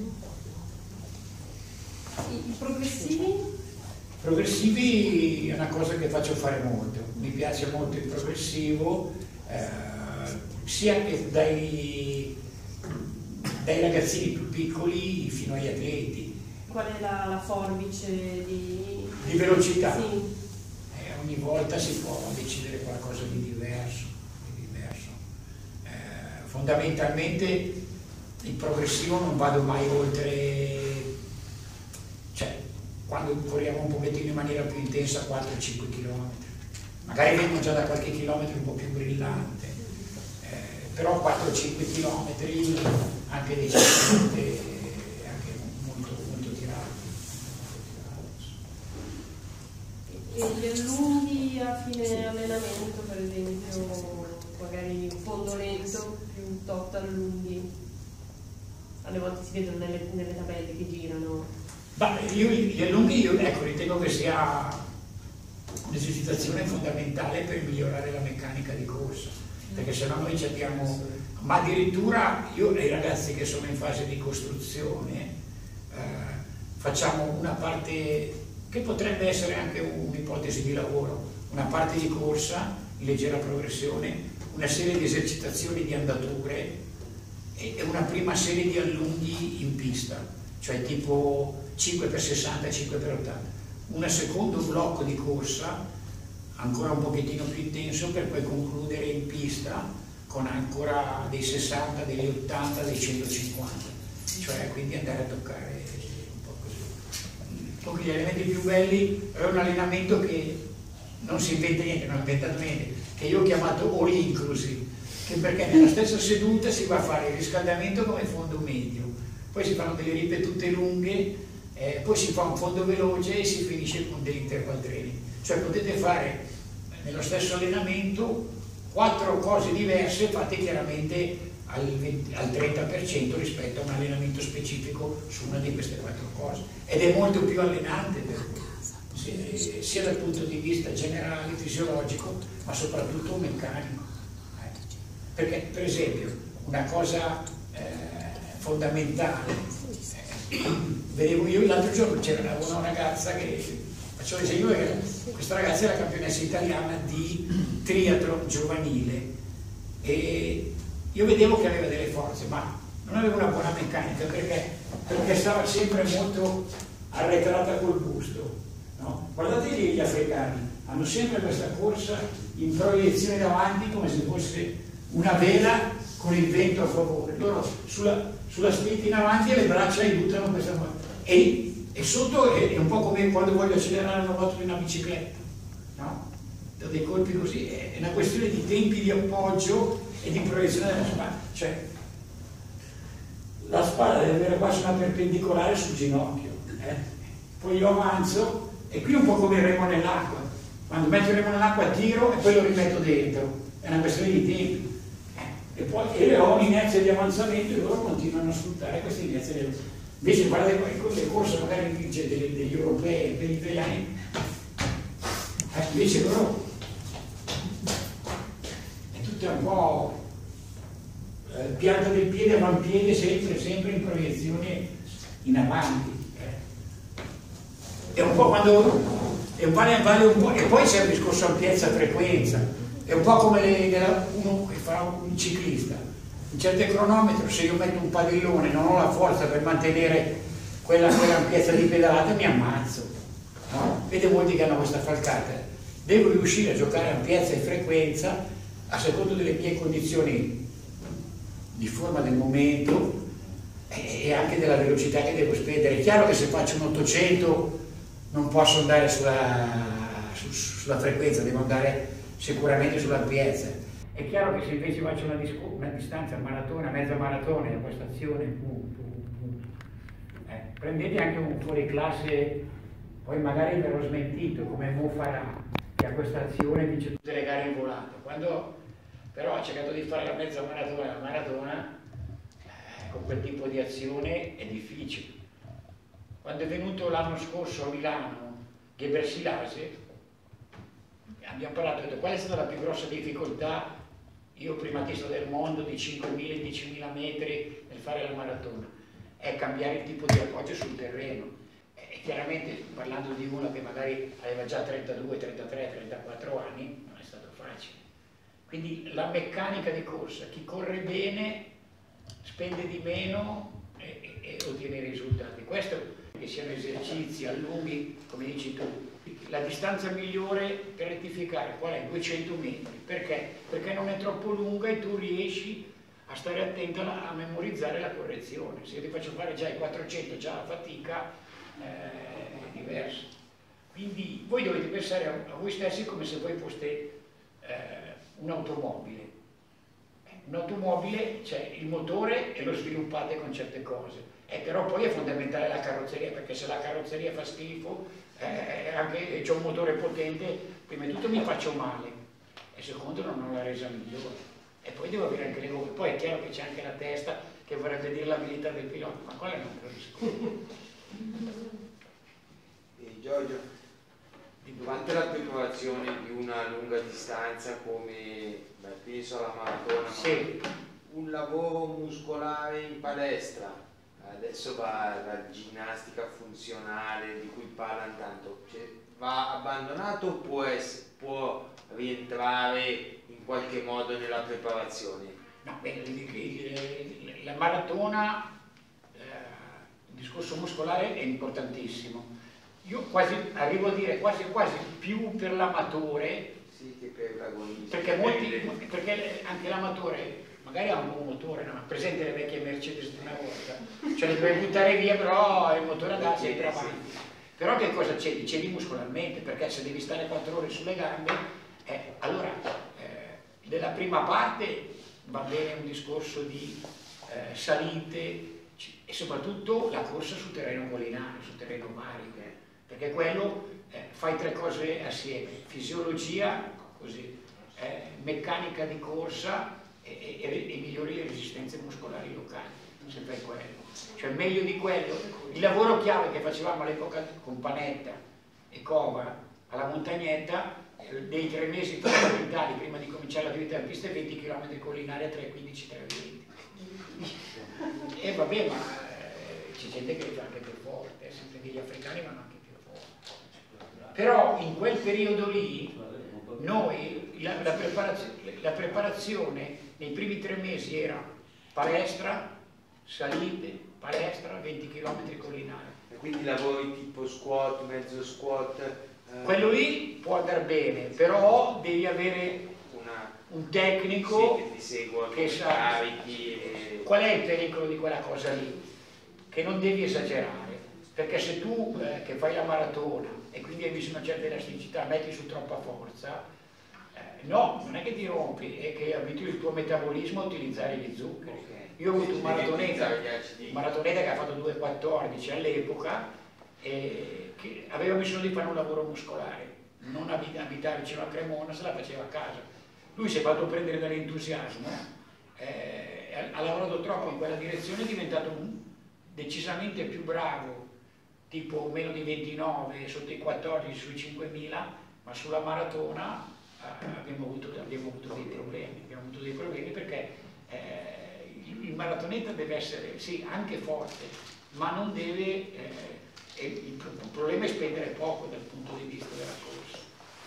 I progressivi? Progressivi è una cosa che faccio fare molto, mi piace molto il progressivo, eh, sia che dai, dai ragazzini più piccoli fino agli atleti. Qual è la, la forbice di, di velocità? Sì. Eh, ogni volta si può decidere qualcosa di diverso. Di diverso. Eh, fondamentalmente il progressivo non vado mai oltre, cioè quando corriamo un pochettino in maniera più intensa quattro cinque chilometri, magari vengo già da qualche chilometro un po' più brillante, eh, però quattro cinque chilometri anche decisamente e gli allunghi a fine allenamento, per esempio, magari in fondo lento, più un tot allunghi, alle volte si vedono nelle, nelle tabelle che girano. Beh, io gli allunghi io, ecco, ritengo che sia un'esercitazione fondamentale per migliorare la meccanica di corsa, perché se no noi ci abbiamo, ma addirittura io e i ragazzi che sono in fase di costruzione eh, facciamo una parte che potrebbe essere anche un'ipotesi di lavoro, una parte di corsa in leggera progressione, una serie di esercitazioni di andature e una prima serie di allunghi in pista, cioè tipo cinque per sessanta, cinque per ottanta, un secondo blocco di corsa ancora un pochettino più intenso, per poi concludere in pista con ancora dei sessanta, degli ottanta, dei centocinquanta, cioè quindi andare a toccare gli elementi più belli. È un allenamento che non si inventa niente, non ha inventato niente, che io ho chiamato all inclusive, che perché nella stessa seduta si va a fare il riscaldamento come fondo medio, poi si fanno delle ripetute lunghe, eh, poi si fa un fondo veloce e si finisce con degli interval training, cioè potete fare nello stesso allenamento quattro cose diverse fatte chiaramente al, venti, al trenta per cento rispetto a un allenamento specifico su una di queste quattro cose, ed è molto più allenante per voi, sia, sia dal punto di vista generale, fisiologico, ma soprattutto meccanico, eh. Perché per esempio una cosa eh, fondamentale, eh, vedevo io l'altro giorno, c'era una ragazza che faccio l'esempio, questa ragazza è la campionessa italiana di triathlon giovanile e io vedevo che aveva delle forze, ma non aveva una buona meccanica, perché, perché stava sempre molto arretrata col busto, no? Guardate lì gli africani, hanno sempre questa corsa in proiezione davanti come se fosse una vela con il vento a favore. Loro sulla, sulla spinta in avanti e le braccia aiutano questa cosa. E, e sotto è, è un po' come quando voglio accelerare una moto in una bicicletta, no? Da dei colpi così, è una questione di tempi di appoggio e di proiezione della spalla. Cioè, la spalla deve avere quasi una perpendicolare sul ginocchio, eh? Poi io avanzo e qui è un po' come il remo nell'acqua. Quando metto il remo nell'acqua tiro e poi lo rimetto dentro, è una questione di tempi. Eh? E poi e ho un'inerzia di avanzamento e loro continuano a sfruttare questa inerzia di avanzamento. Invece guardate le corse magari degli, degli europei, degli italiani, eh, invece loro è tutto un po' eh, pianta del piede, avampiede, sempre, sempre in proiezione in avanti. È un po' quando è un vale, vale un po', e poi c'è il discorso ampiezza frequenza, è un po' come le, le, uno che fa un ciclista. In certe cronometro, se io metto un padellone non ho la forza per mantenere quella, quell'ampiezza di pedalata, mi ammazzo, no? Vede molti che hanno questa falcata. Devo riuscire a giocare ampiezza e frequenza a secondo delle mie condizioni di forma del momento e anche della velocità che devo spendere. È chiaro che se faccio un ottocento non posso andare sulla, su, sulla frequenza, devo andare sicuramente sull'ampiezza. È chiaro che se invece faccio una, una distanza maratona, mezza maratona, in questa azione, pum, pum, pum, eh, prendete anche un fuoriclasse, poi magari verrò smentito, come Mo farà, che a questa azione dice tutte le gare in volato. Quando però ha cercato di fare la mezza maratona e la maratona, eh, con quel tipo di azione è difficile. Quando è venuto l'anno scorso a Milano Gebrselassie, abbiamo parlato, ho detto, qual è stata la più grossa difficoltà? Io primatista del mondo di cinquemila e diecimila metri nel fare la maratona, è cambiare il tipo di appoggio sul terreno. E chiaramente parlando di uno che magari aveva già trentadue, trentatré, trentaquattro anni, non è stato facile. Quindi la meccanica di corsa, chi corre bene spende di meno e, e, e ottiene i risultati. Questo che siano esercizi allunghi, come dici tu. La distanza migliore per rettificare qual è? duecento metri. Perché? Perché non è troppo lunga e tu riesci a stare attento a memorizzare la correzione. Se io ti faccio fare già i quattrocento, già la fatica, eh, è diverso. Quindi voi dovete pensare a, a voi stessi come se voi foste eh, un'automobile. Un'automobile, c'è il motore e lo sviluppate con certe cose. E però poi è fondamentale la carrozzeria, perché se la carrozzeria fa schifo, eh, anche c'è un motore potente, prima di tutto mi faccio male e secondo non ho la resa migliore. E poi devo avere anche le gomme. Poi è chiaro che c'è anche la testa che vorrebbe dire l'abilità del pilota, ma quella non capisco. E Giorgio, durante la preparazione di una lunga distanza come, beh, penso alla maratona, sì, ma un lavoro muscolare in palestra, adesso va la ginnastica funzionale di cui parlano tanto, cioè, va abbandonato o può, essere, può rientrare in qualche modo nella preparazione? No, beh, la maratona, eh, il discorso muscolare è importantissimo. Io quasi arrivo a dire quasi quasi più per l'amatore, sì, che per l'agonista. Perché, molti, perché anche l'amatore magari ha un buon motore, no? Presente le vecchie Mercedes di una volta, cioè le puoi buttare via, però il motore andava sempre avanti. Però che cosa cedi? Cedi muscolarmente, perché se devi stare quattro ore sulle gambe, eh, allora eh, nella prima parte va bene un discorso di eh, salite e soprattutto la corsa su terreno collinare, su terreno varico, perché quello eh, fai tre cose assieme: fisiologia, così, eh, meccanica di corsa e, e, e migliori le resistenze muscolari locali, se fai quello. Cioè meglio di quello, il lavoro chiave che facevamo all'epoca con Panetta e Cova alla montagnetta, dei tre mesi fondamentali prima di cominciare l'attività in pista, venti chilometri collinari a tre quindici, tre venti. E vabbè, ma eh, c'è gente che li fa anche più forte, sempre che gli africani vanno anche più forte. Però in quel periodo lì noi la, la, preparazio, la preparazione nei primi tre mesi era palestra, salite, palestra, venti chilometri collinari. E quindi lavori tipo squat, mezzo squat, eh, quello lì può andare bene, però devi avere Una, un tecnico sì, che ti segua, che che sa. carichi e... Qual è il pericolo di quella cosa lì? Che non devi esagerare, perché se tu eh, che fai la maratona e quindi hai visto una certa elasticità, metti su troppa forza, eh, no, non è che ti rompi, è che abitui il tuo metabolismo a utilizzare gli zuccheri. Okay. Io ho avuto un Devi maratoneta, utilizzare gli acidi. un maratoneta che ha fatto due quattordici all'epoca e che aveva bisogno di fare un lavoro muscolare, non abit- abitare vicino a Cremona, se la faceva a casa. Lui si è fatto prendere dall'entusiasmo, eh, ha lavorato troppo in quella direzione, è diventato un, decisamente più bravo, tipo meno di ventinove, sotto i quattordici, sui cinquemila, ma sulla maratona eh, abbiamo, avuto, abbiamo avuto dei problemi, abbiamo avuto dei problemi perché eh, il, il maratoneta deve essere, sì, anche forte, ma non deve, eh, il, il problema è spendere poco dal punto di vista della corsa.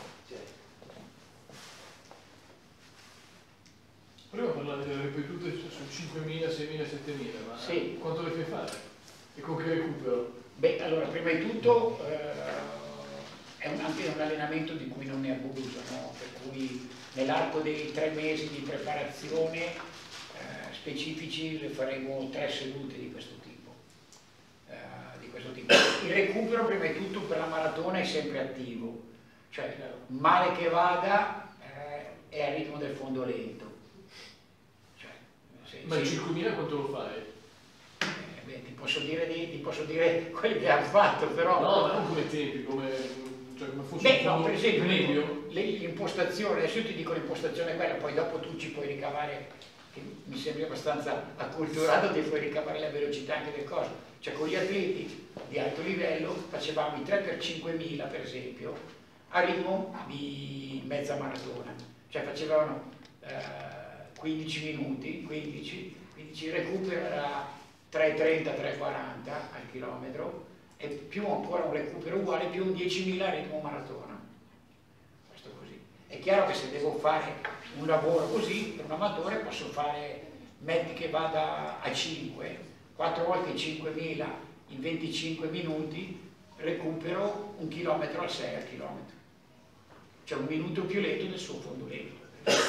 Prima parlavi delle ripetute su cinquemila, seimila, settemila, ma Sì. quanto le fai fare? E con che recupero? Beh, allora, prima di tutto eh, è un, anche un allenamento di cui non ne abuso, no? Per cui nell'arco dei tre mesi di preparazione eh, specifici le faremo tre sedute di questo tipo. Eh, di questo tipo. Il recupero prima di tutto per la maratona è sempre attivo, cioè male che vada eh, è a ritmo del fondo lento. Cioè, se, Ma il se- cinquemila quanto lo fai? eh, beh, ti posso dire, di- ti posso dire quelli che hanno fatto, però... No, non come tempi, come, cioè come fosse Beh, un no, fondo per esempio, medio. le- l'impostazione, adesso io ti dico l'impostazione è quella, poi dopo tu ci puoi ricavare, che mi sembri abbastanza acculturato, ti puoi ricavare la velocità anche del coso. Cioè con gli atleti di alto livello facevamo i tre per cinquemila per esempio, a ritmo di mezza maratona, cioè facevano eh, quindici minuti, quindici, quindici, il recupero era tre e trenta, tre e quaranta al chilometro, e più ancora un recupero uguale, più un diecimila a ritmo maratona. Questo così. È chiaro che se devo fare un lavoro così, per un amatore posso fare, metti che vada a cinque, quattro volte cinquemila in venticinque minuti, recupero un chilometro a sei al chilometro. Cioè un minuto più lento del suo fondo lento.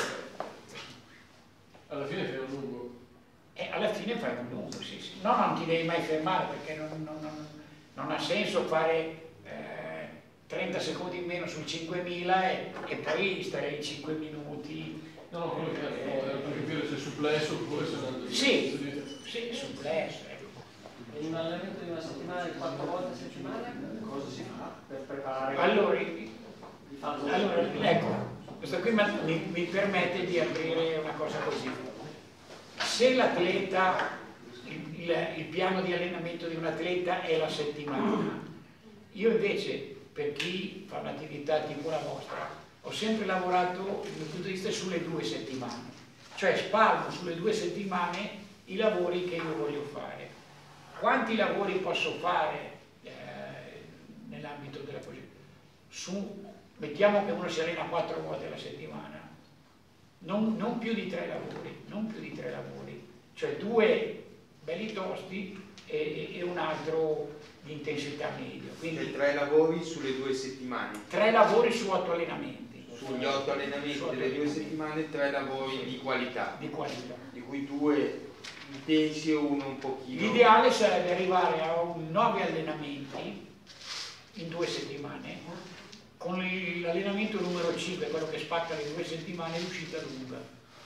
Alla fine fai un lungo. E alla fine fai un lungo, sì, sì. No, non ti devi mai fermare perché non, non- non- non ha senso fare eh, trenta secondi in meno sul cinquemila e, e poi stare in cinque minuti. No, no, quello che no, era per capire se è supplesso oppure se non... Sì, sì, supplesso, ecco. In un allenamento di una settimana, di quattro volte a settimana, cosa si fa per preparare Allora, il fatto? allora, ecco, questo qui mi, mi permette di aprire una cosa così. Se l'atleta, il, il- il piano di allenamento di un atleta è la settimana, io invece, per chi fa un'attività tipo la vostra, ho sempre lavorato dal mio punto di vista sulle due settimane, cioè spalmo sulle due settimane i lavori che io voglio fare. Quanti lavori posso fare eh, nell'ambito della posizione? Su, mettiamo che uno si allena quattro volte alla settimana, non, non più di tre lavori, non più di tre lavori, cioè due belli tosti e, e un altro di intensità medio. Quindi Quindi tre lavori sulle due settimane. tre lavori su otto allenamenti. Sugli otto allenamenti Su otto delle due allenamenti settimane, tre lavori di qualità, di qualità. di cui due intensi e uno un pochino. L'ideale sarebbe arrivare a un nove allenamenti in due settimane, con l'allenamento numero cinque, quello che spacca le due settimane, l'uscita lunga.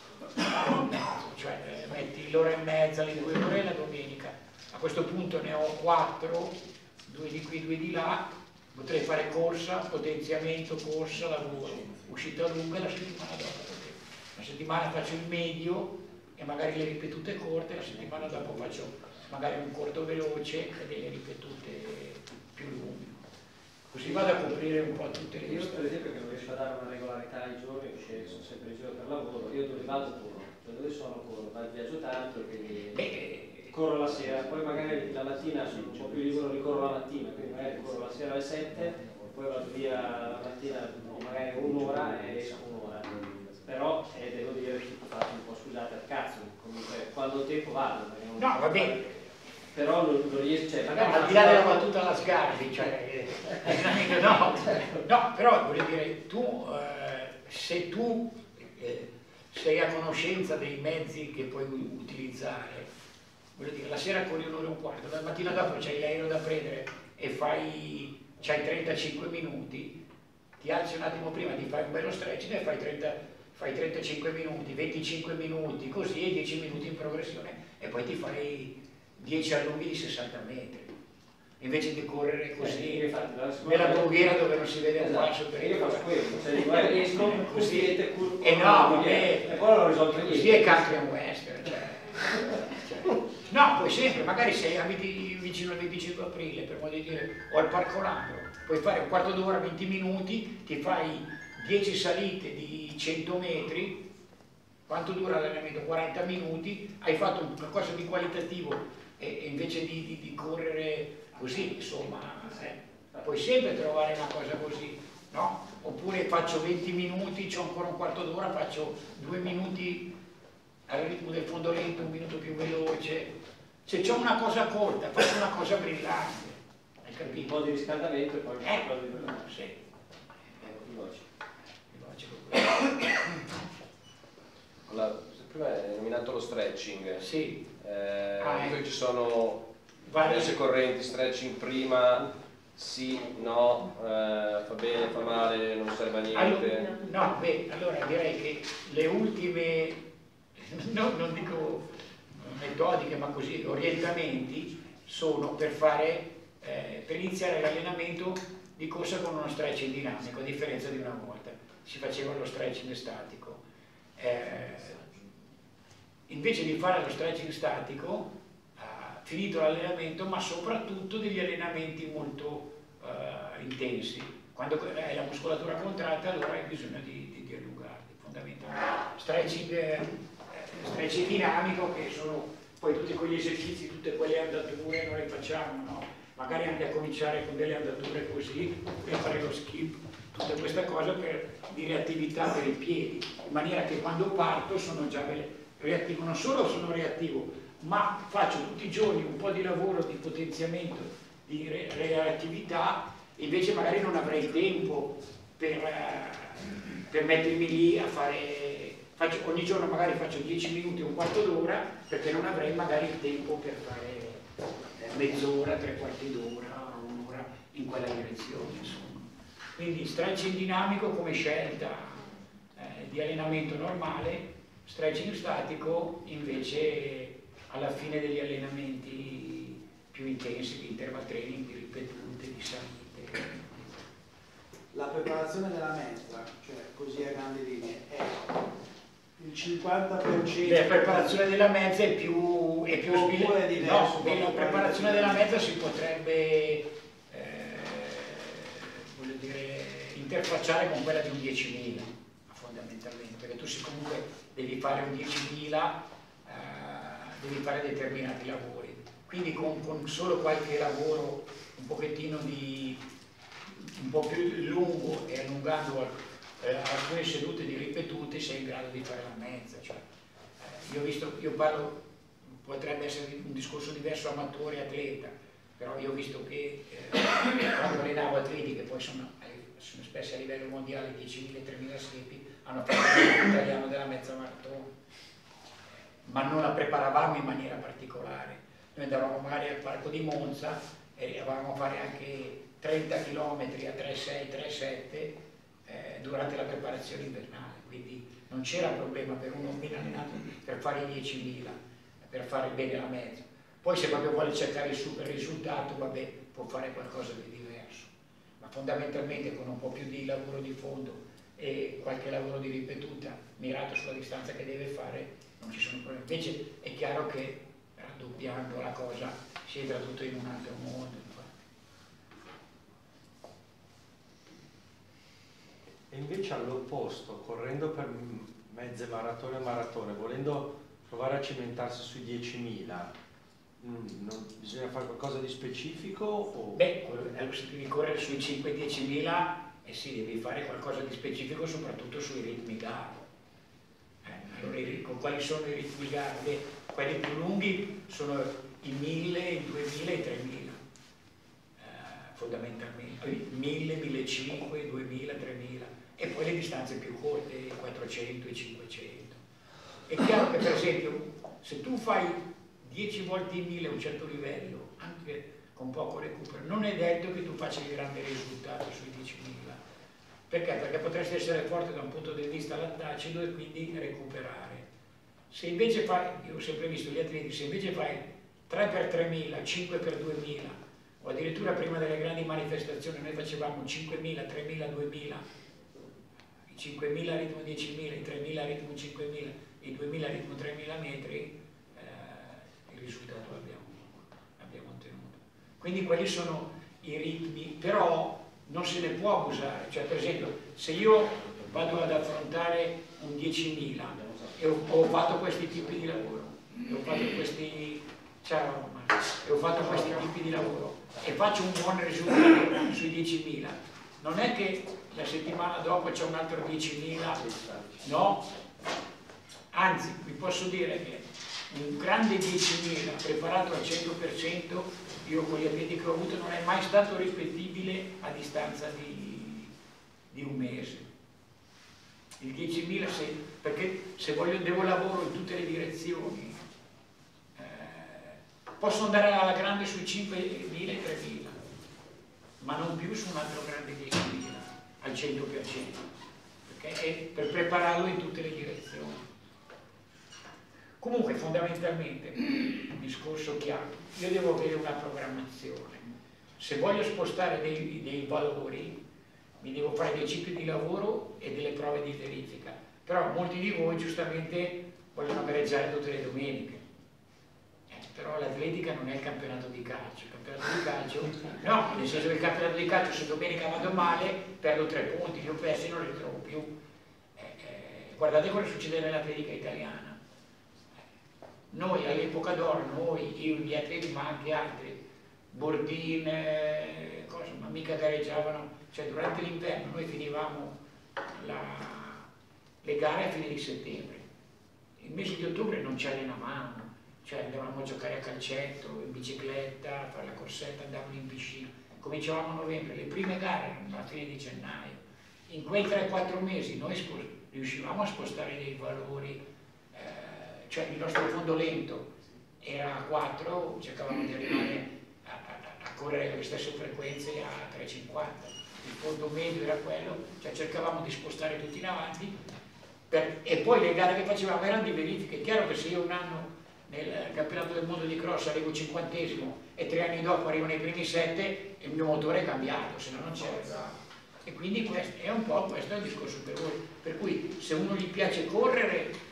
Cioè eh, metti l'ora e mezza, le due ore e la domenica. A questo punto ne ho quattro, due di qui, due di là, potrei fare corsa, potenziamento, corsa, lavoro, uscita lunga e la settimana dopo. Una settimana faccio il medio e magari le ripetute corte, la settimana dopo faccio magari un corto veloce e delle ripetute più lunghe. Così vado a coprire un po' tutte le Io per distanze. esempio che non riesco a dare una regolarità ai giorni, perché sono sempre in giro per lavoro, io dove vado corro, cioè dove sono corro, vado viaggio tanto e quindi Beh, corro la sera, poi magari la mattina sono un po' più libero, ricorro la mattina, quindi magari corro la sera alle sette, poi vado via la mattina magari un'ora e esco un'ora. Però eh, devo dire che faccio un po' scusate al cazzo, comunque quando ho tempo vado. perché non- no, va bene. però non, non riesce, cioè, magari No, al di là della battuta alla Sgarbi, cioè, eh, no, no, però voglio dire, tu, eh, se tu eh, sei a conoscenza dei mezzi che puoi utilizzare, voglio dire, la sera corri un'ora e un quarto, la mattina dopo c'hai l'aereo da prendere e fai, c'hai trentacinque minuti, ti alzi un attimo prima, ti fai un bello stretching e fai, trenta, fai trentacinque minuti, venticinque minuti, così e dieci minuti in progressione e poi ti fai dieci allunghi di sessanta metri. Invece di correre così eh, infatti, nella brughiera dove non si vede un esatto. passo per io il faccio quello, cioè dico, eh, esco, così, così e no, vabbè, e poi non ho risolto niente. Così è country and western, cioè, cioè, no, poi sempre, magari se abiti vicino al venticinque aprile, per modo di dire, o al Parco Lambro, puoi fare un quarto d'ora, venti minuti, ti fai dieci salite di cento metri, quanto dura l'allenamento? quaranta minuti, hai fatto un qualcosa di qualitativo e, e invece di, di, di correre così, insomma, eh, puoi sempre trovare una cosa così, no? Oppure faccio venti minuti, c'ho ancora un quarto d'ora, faccio due minuti al ritmo del fondo lento, un minuto più veloce. Se c'ho una cosa corta, faccio una cosa brillante, hai Un capito? po' di riscaldamento e poi Eh, un po' di brillante. sì, Veloce. veloce. Allora, prima hai nominato lo stretching. Sì, Eh, Ah, dico eh. che ci sono Vari- diverse correnti, stretching prima, sì, no, eh, fa bene, fa male, non serve a niente. Allora, no, beh, allora direi che le ultime, no, non dico metodiche, ma così, orientamenti, sono per fare, eh, per iniziare l'allenamento di corsa con uno stretching dinamico, a differenza di una volta. Si faceva lo stretching statico. Eh, invece di fare lo stretching statico, ha finito l'allenamento, ma soprattutto degli allenamenti molto eh, intensi. Quando hai la muscolatura contratta, allora hai bisogno di, di, di allungarti, fondamentalmente. Stretching, eh, stretching dinamico, che sono poi tutti quegli esercizi, tutte quelle andature, noi le facciamo, no? Magari anche a cominciare con delle andature così, per fare lo skip, tutta questa cosa per dire attività per i piedi, in maniera che quando parto sono già reattivo, non solo sono reattivo, ma faccio tutti i giorni un po' di lavoro di potenziamento, di re reattività, invece magari non avrei tempo per, uh, per mettermi lì a fare, faccio, ogni giorno magari faccio dieci minuti, un quarto d'ora, perché non avrei magari il tempo per fare eh, mezz'ora, tre quarti d'ora, un'ora in quella direzione, insomma. Quindi stretching dinamico come scelta eh, di allenamento normale, stretching statico invece alla fine degli allenamenti più intensi, di interval training, di ripetute, di salite. La preparazione della mezza, cioè così a grandi linee, è il cinquanta per cento. La preparazione della mezza è più, è più Oppure è diverso, no, beh, la preparazione della mezza si potrebbe eh, voglio dire, interfacciare con quella di un diecimila fondamentalmente, perché tu comunque devi fare un diecimila, eh, devi fare determinati lavori, quindi con, con solo qualche lavoro un pochettino di un po' più lungo e allungando eh, alcune sedute di ripetute sei in grado di fare la mezza. Cioè, eh, io ho visto, io parlo, potrebbe essere un discorso diverso amatore atleta, però io ho visto che eh, quando allenavo atleti che poi sono, sono spesso a livello mondiale diecimila tremila siepi, hanno fatto il italiano della mezza maratona, ma non la preparavamo in maniera particolare. Noi andavamo magari al parco di Monza e avevamo a fare anche trenta chilometri a tre sei, tre sette eh, durante la preparazione invernale, quindi non c'era problema per uno ben allenato per fare i diecimila, per fare bene la mezza. Poi se proprio vuole cercare il super risultato, vabbè, può fare qualcosa di diverso, ma fondamentalmente con un po' più di lavoro di fondo e qualche lavoro di ripetuta mirato sulla distanza che deve fare, non ci sono problemi. Invece è chiaro che raddoppiando la cosa si entra tutto in un altro mondo. E invece all'opposto, correndo per mezze maratone e maratone, volendo provare a cimentarsi sui diecimila, non bisogna fare qualcosa di specifico? O... Beh, se devi correre sui cinque diecimila, eh sì, devi fare qualcosa di specifico soprattutto sui ritmi gara. Eh, allora, con quali sono i ritmi gara? Beh, quelli più lunghi sono i mille, i duemila e i tremila, eh, fondamentalmente, mille, millecinquecento, duemila, tremila, e poi le distanze più corte, i quattrocento e cinquecento. È chiaro che per esempio se tu fai dieci volte i mille a un certo livello, anche con poco recupero, non è detto che tu faccia il grande risultato sui diecimila. Perché? Perché potresti essere forte da un punto di vista lattacido e quindi recuperare. Se invece fai, io ho sempre visto gli atleti, se invece fai tre per tremila, cinque per duemila, o addirittura prima delle grandi manifestazioni noi facevamo cinquemila, tremila, duemila, i cinquemila a ritmo diecimila, i tremila a ritmo cinquemila, i duemila a ritmo tremila metri, eh, il risultato l'abbiamo abbiamo ottenuto. Quindi quelli sono i ritmi, però non se ne può abusare. Cioè, per esempio, se io vado ad affrontare un diecimila e ho, ho fatto questi tipi di lavoro, e ho fatto questi, ciao, e ho fatto questi tipi di lavoro e faccio un buon risultato sui diecimila, non è che la settimana dopo c'è un altro diecimila, no? Anzi, vi posso dire che un grande diecimila preparato al cento per cento, io con gli atleti che ho avuto, non è mai stato ripetibile a distanza di, di un mese. Il diecimila, se, perché se voglio, devo lavoro in tutte le direzioni, eh, posso andare alla grande sui cinquemila e tremila, ma non più su un altro grande diecimila al cento per cento, perché è per prepararlo in tutte le direzioni. Comunque, fondamentalmente, discorso chiaro, io devo avere una programmazione. Se voglio spostare dei, dei valori, mi devo fare dei cicli di lavoro e delle prove di verifica. Però molti di voi, giustamente, vogliono gareggiare tutte le domeniche. Eh, però l'atletica non è il campionato di calcio. Il campionato di calcio, no, nel senso che il campionato di calcio, se domenica vado male, perdo tre punti, li ho persi e non li trovo più. Eh, eh, guardate cosa succede nell'atletica italiana. Noi all'epoca d'oro, noi, io, gli atleti, ma anche altri, Bordin, eh, cosa, ma mica gareggiavano, cioè durante l'inverno noi finivamo la, le gare a fine di settembre. Il mese di ottobre non ci allenavamo, cioè andavamo a giocare a calcetto, in bicicletta, a fare la corsetta, andavamo in piscina. Cominciavamo a novembre, le prime gare erano a fine di gennaio. In quei tre quattro mesi noi riuscivamo a spostare dei valori. Cioè il nostro fondo lento era a quattro, cercavamo di arrivare a, a, a correre le stesse frequenze a tre virgola cinquanta, il fondo medio era quello, cioè cercavamo di spostare tutti in avanti, per, e poi le gare che facevamo erano di verifiche. È chiaro che se io un anno nel campionato del mondo di cross arrivo cinquantesimo e tre anni dopo arrivo nei primi sette, il mio motore è cambiato, se no non c'era. E quindi questo è un po' questo è il discorso per voi. Per cui se uno gli piace correre,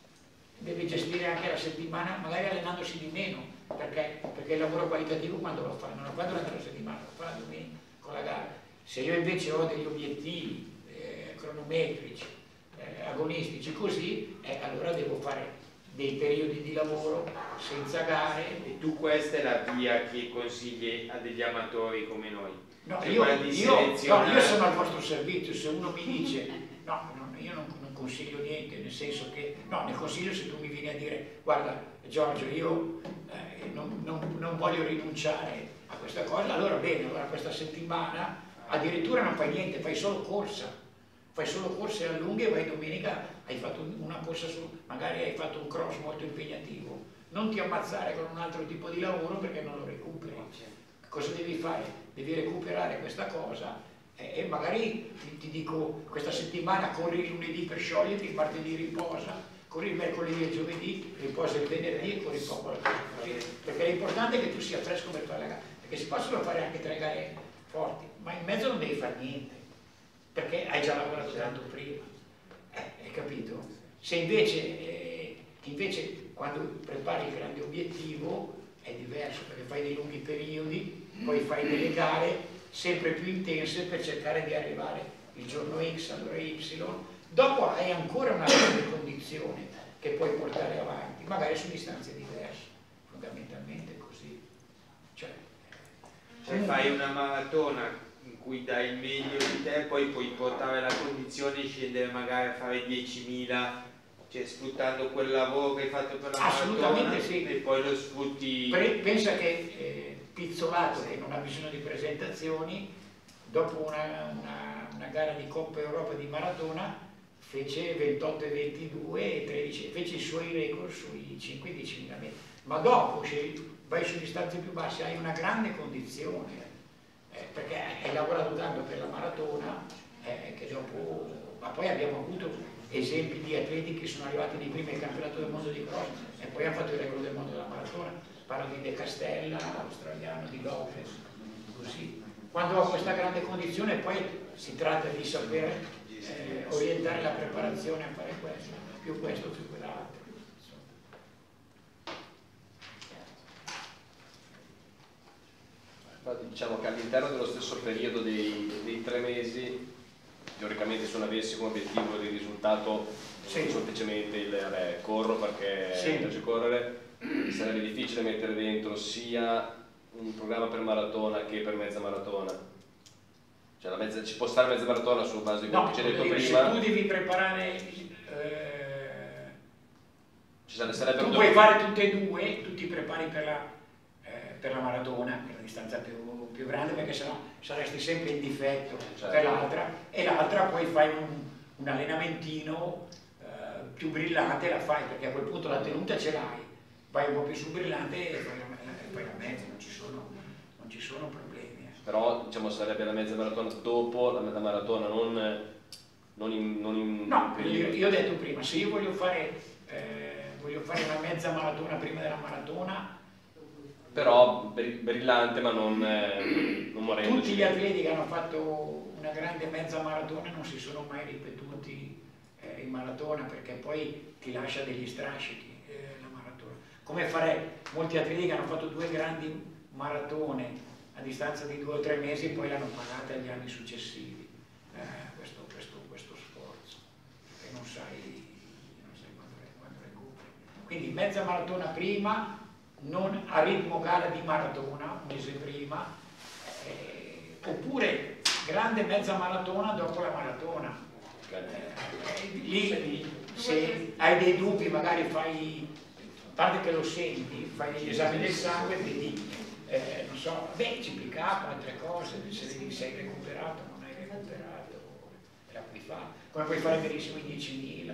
deve gestire anche la settimana, magari allenandosi di meno, perché, perché il lavoro qualitativo quando lo fa? Non lo fa durante la settimana, lo fa la domenica con la gara. Se io invece ho degli obiettivi eh, cronometrici, eh, agonistici, così, eh, allora devo fare dei periodi di lavoro senza gare. E tu questa è la via che consigli a degli amatori come noi? No, cioè, io, di io, selezionare... no, io sono al vostro servizio. Se uno mi dice no, no io non, non consiglio niente, nel senso che no, ne consiglio se tu mi vieni a dire guarda Giorgio, io eh, non, non, non voglio rinunciare a questa cosa, allora bene, allora questa settimana addirittura non fai niente, fai solo corsa, fai solo corse a lunghe e vai domenica, hai fatto una corsa su, magari hai fatto un cross molto impegnativo, non ti ammazzare con un altro tipo di lavoro perché non lo recuperi. Cosa devi fare? Devi recuperare questa cosa e, e magari ti, ti dico questa settimana corri il lunedì per scioglierti, il martedì riposa, corri il mercoledì e il giovedì, riposa il venerdì e corri poco la così, perché l'importante è che tu sia fresco per fare la gara, perché si possono fare anche tre gare forti, ma in mezzo non devi fare niente, perché hai già lavorato tanto prima, eh, hai capito? Se invece, eh, invece quando prepari il grande obiettivo è diverso, perché fai dei lunghi periodi, poi fai delle gare sempre più intense per cercare di arrivare il giorno X all'ora Y, dopo hai ancora una grande condizione che puoi portare avanti, magari su distanze diverse, fondamentalmente così. Cioè, cioè fai una maratona in cui dai il meglio di te, poi puoi portare la condizione e scendere magari a fare diecimila Cioè sfruttando quel lavoro che hai fatto per la Assolutamente maratona sì. e poi lo sfrutti... Pre- pensa che eh, Pizzolato, che non ha bisogno di presentazioni, dopo una, una, una gara di Coppa Europa di maratona fece ventotto e ventidue e tredici, fece i suoi record sui cinque e diecimila metri. Ma dopo, se vai su distanze più basse, hai una grande condizione, eh, perché hai lavorato tanto per la maratona, eh, che dopo... Ma poi abbiamo avuto esempi di atleti che sono arrivati nei primi campionati del mondo di cross e poi hanno fatto il record del mondo della maratona. Parlo di De Castella, australiano, di Lopez, così. Quando ho questa grande condizione poi si tratta di saper eh, orientare la preparazione a fare questo, più questo, più quell'altro. Diciamo che all'interno dello stesso periodo dei, dei tre mesi, teoricamente se non avessi come obiettivo il risultato sì. semplicemente il re, corro perché sì. mi piace correre, sarebbe difficile mettere dentro sia un programma per maratona che per mezza maratona. Cioè la mezza, ci può stare mezza maratona su base di quello no, che ci hai detto dire, prima. Se tu devi preparare, eh, ci sarebbe tu puoi fare tutte e due, tu ti prepari per la, eh, per la maratona, per la distanza più, più grande, perché sennò saresti sempre in difetto certo. per l'altra, e l'altra poi fai un, un allenamentino eh, più brillante, la fai, perché a quel punto la tenuta ce l'hai, vai un po' più su brillante e fai la, fai la mezza, non ci sono, non ci sono problemi. Però diciamo sarebbe la mezza maratona dopo la mezza maratona, non, non in, non in no, io, io ho detto prima, se io voglio fare, eh, voglio fare una mezza maratona prima della maratona, però brillante ma non, eh, non morendo. Tutti gli atleti che hanno fatto una grande mezza maratona non si sono mai ripetuti eh, in maratona, perché poi ti lascia degli strascichi eh, la maratona. Come fare molti atleti che hanno fatto due grandi maratone a distanza di due o tre mesi e poi l'hanno pagata negli anni successivi, eh, questo, questo, questo sforzo, perché non sai, non sai quando, quando recuperi. Quindi mezza maratona prima, non a ritmo gara di maratona, un mese prima, eh, oppure grande mezza maratona dopo la maratona. Eh, lì, se hai dei dubbi, magari fai, a parte che lo senti, fai gli esami del sangue e vedi, eh, non so, beh, C P K, altre cose, se sei recuperato, non hai recuperato, la puoi fare, come puoi fare benissimo i diecimila.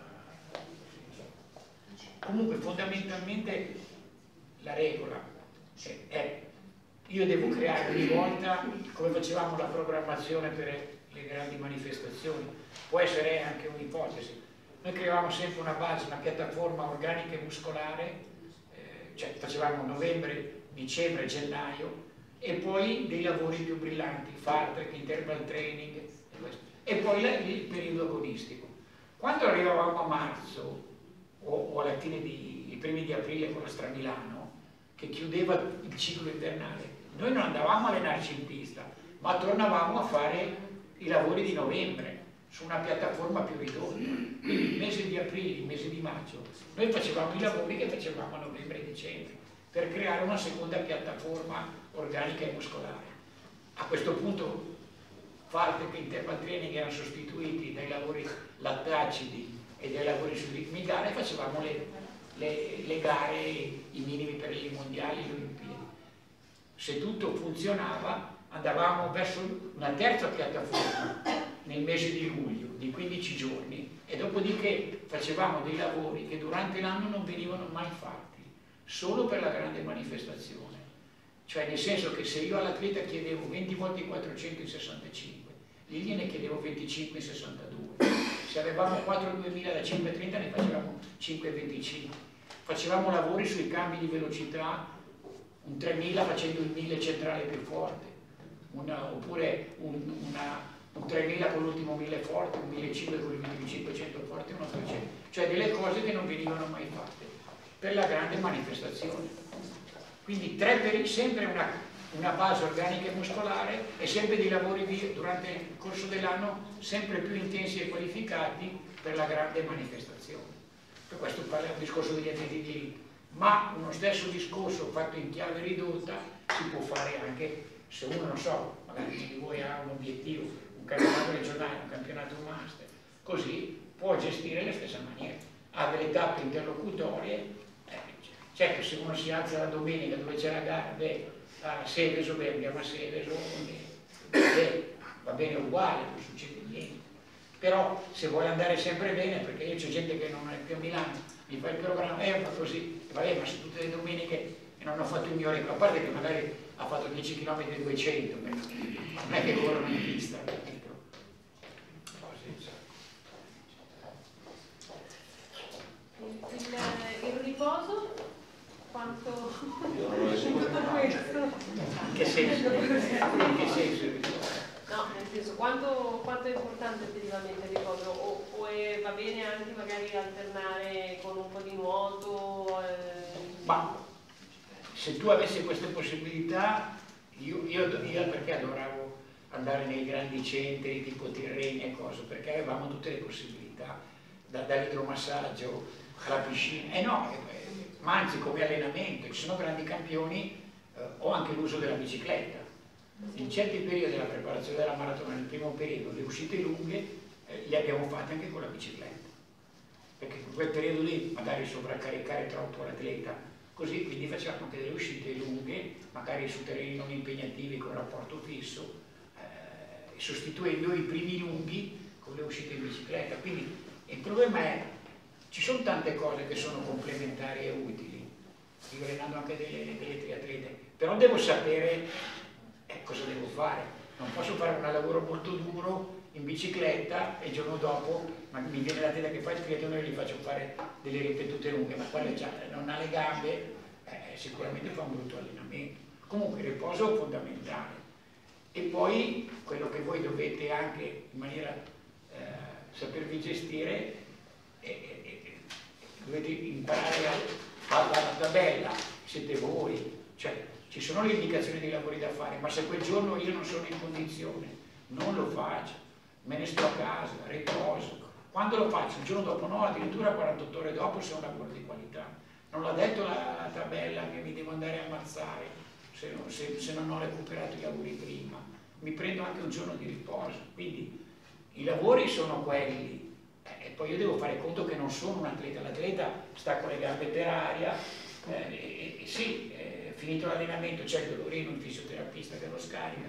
Comunque fondamentalmente la regola è, io devo creare ogni volta, come facevamo la programmazione per le grandi manifestazioni, può essere anche un'ipotesi, noi creavamo sempre una base, una piattaforma organica e muscolare, eh, cioè facevamo novembre, dicembre, gennaio, e poi dei lavori più brillanti, far track, interval training, e poi il periodo agonistico. Quando arrivavamo a marzo, o, o alla fine di, i primi di aprile con la Stramilano, che chiudeva il ciclo invernale, noi non andavamo a allenarci in pista, ma tornavamo a fare i lavori di novembre su una piattaforma più ridotta. Quindi il mese di aprile, il mese di maggio, noi facevamo i lavori che facevamo a novembre e dicembre, per creare una seconda piattaforma organica e muscolare. A questo punto fate che interval training erano sostituiti dai lavori lattacidi e dai lavori sui ritmi gara, e facevamo le, le, le gare, i minimi per i mondiali e le Olimpiadi. Se tutto funzionava andavamo verso una terza piattaforma nel mese di luglio di quindici giorni, e dopodiché facevamo dei lavori che durante l'anno non venivano mai fatti, solo per la grande manifestazione. Cioè nel senso che se io all'atleta chiedevo venti volte quattrocento in sessantacinque, gli gliene chiedevo venticinque in sessantadue. Se avevamo quattro duemila da cinque trenta ne facevamo cinque venticinque. Facevamo lavori sui cambi di velocità, un tremila facendo il mille centrale più forte, una, oppure un, una, un tremila con l'ultimo mille forte, un millecinquecento con il millecinquecento forte, uno trecento. Cioè delle cose che non venivano mai fatte per la grande manifestazione. Quindi tre per, sempre una, una base organica e muscolare, e sempre dei lavori di, durante il corso dell'anno sempre più intensi e qualificati per la grande manifestazione. Per questo parla un discorso degli atleti di elite, ma uno stesso discorso fatto in chiave ridotta si può fare anche se uno, non so, magari di voi ha un obiettivo, un campionato regionale, un campionato master, così può gestire la stessa maniera. ha delle tappe interlocutorie. Eh, certo, se uno si alza la domenica dove c'è la gara, beh, a Seveso, beh, andiamo a Seveso, beh, va bene uguale, non succede niente. Però se vuole andare sempre bene, perché io c'è gente che non è più a Milano, mi fa il programma, eh, fa così, e vabbè, ma se tutte le domeniche non ho fatto il mio record, a parte che magari ha fatto dieci chilometri e duecento, non è che corrono in pista. Il, il riposo? Quanto? In che senso? In che senso il riposo? No, nel senso, quanto, quanto è importante effettivamente il riposo? O, o è, va bene anche magari alternare con un po' di nuoto? Eh... Ma se tu avessi queste possibilità, io, io, io perché adoravo andare nei grandi centri tipo Tirrenia e cose, perché avevamo tutte le possibilità, da, dall'idromassaggio alla piscina, e eh no, eh, ma anzi come allenamento, ci sono grandi campioni, eh, o anche l'uso della bicicletta. In certi periodi della preparazione della maratona, nel primo periodo, le uscite lunghe eh, le abbiamo fatte anche con la bicicletta, perché in quel periodo lì magari sovraccaricare troppo l'atleta, così quindi facciamo anche delle uscite lunghe, magari su terreni non impegnativi con rapporto fisso, eh, sostituendo i primi lunghi con le uscite in bicicletta. Quindi il problema è, ci sono tante cose che sono complementari e utili, io allenando anche delle, delle triatlete, però devo sapere Eh, cosa devo fare? Non posso fare un lavoro molto duro in bicicletta e il giorno dopo ma mi viene la tela che fa il triathlon e gli faccio fare delle ripetute lunghe, ma quella già non ha le gambe, eh, sicuramente fa un brutto allenamento. Comunque il riposo è fondamentale. E poi quello che voi dovete anche in maniera eh, sapervi gestire, eh, eh, dovete imparare a fare la tabella, siete voi, cioè ci sono le indicazioni dei lavori da fare, ma se quel giorno io non sono in condizione, non lo faccio, me ne sto a casa, riposo. Quando lo faccio? Il giorno dopo no, addirittura quarantotto ore dopo se è un lavoro di qualità. Non l'ha detto la, la tabella che mi devo andare a ammazzare se non, se, se non ho recuperato i lavori prima. Mi prendo anche un giorno di riposo. Quindi i lavori sono quelli. Eh, e poi io devo fare conto che non sono un atleta. L'atleta sta con le gambe per aria, eh, e, e sì, eh, finito l'allenamento c'è il dolorino, il fisioterapista che lo scarica.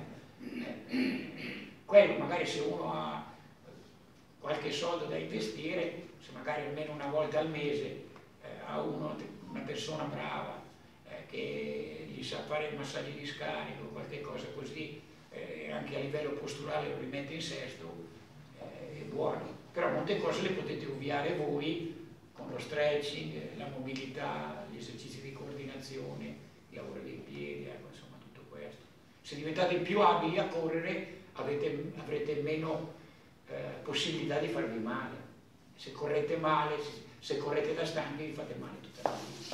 Eh, quello magari se uno ha qualche soldo da investire, se magari almeno una volta al mese eh, ha uno, una persona brava eh, che gli sa fare il massaggio di scarico, qualche cosa così, eh, anche a livello posturale lo rimette in sesto, eh, è buono. Però molte cose le potete ovviare voi con lo stretching, la mobilità, gli esercizi di coordinazione, il lavoro dei piedi, ecco, insomma tutto questo. Se diventate più abili a correre avete, avrete meno eh, possibilità di farvi male. Se correte male, se, se correte da stanchi vi fate male tutta la vita.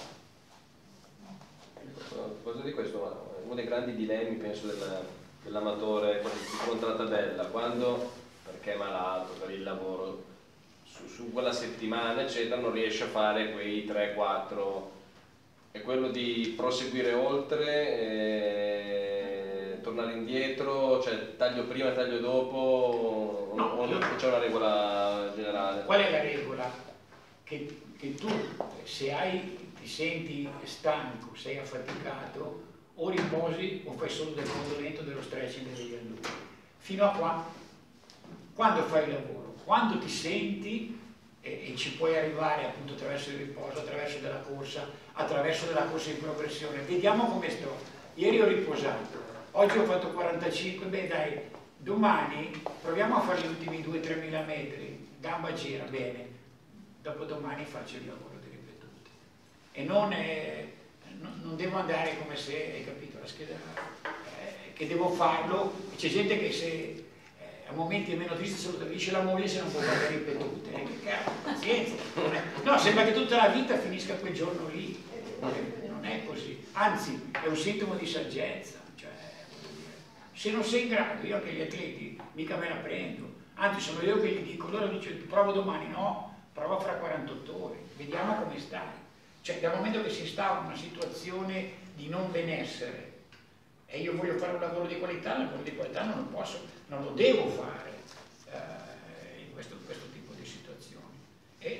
A proposito di questo, uno dei grandi dilemmi penso dell'amatore di fronte alla tabella, quando perché è malato per il lavoro su, su quella settimana eccetera non riesce a fare quei tre quattro, è quello di proseguire oltre, eh, tornare indietro, cioè taglio prima, taglio dopo, no, o io... c'è una regola generale? Qual è la regola? Che, che tu se hai, ti senti stanco, sei affaticato, o riposi o fai solo del fondo lento, dello stretching e degli allunghi. Fino a qua, quando fai il lavoro, quando ti senti e, e ci puoi arrivare appunto attraverso il riposo, attraverso della corsa, attraverso della corsa in progressione. Vediamo come sto. Ieri ho riposato, oggi ho fatto quarantacinque, beh dai, domani proviamo a fare gli ultimi due tre mila metri, gamba gira, bene, dopodomani faccio il lavoro di ripetute. E non, è, non, non devo andare come se, hai capito, la scheda, eh, che devo farlo. C'è gente che se eh, a momenti è meno triste se lo dice la moglie se non può fare ripetute, eh, che cazzo, pazienza. No, sembra che tutta la vita finisca quel giorno lì, non è così, anzi è un sintomo di saggezza, cioè, se non sei in grado, io anche gli atleti mica me la prendo, anzi sono io che gli dico, loro dicono provo domani, no, prova fra quarantotto ore, vediamo come stai. Cioè dal momento che si instaura una situazione di non benessere e io voglio fare un lavoro di qualità, il lavoro di qualità non lo posso, non lo devo fare eh, in questo, questo tipo di situazioni. E,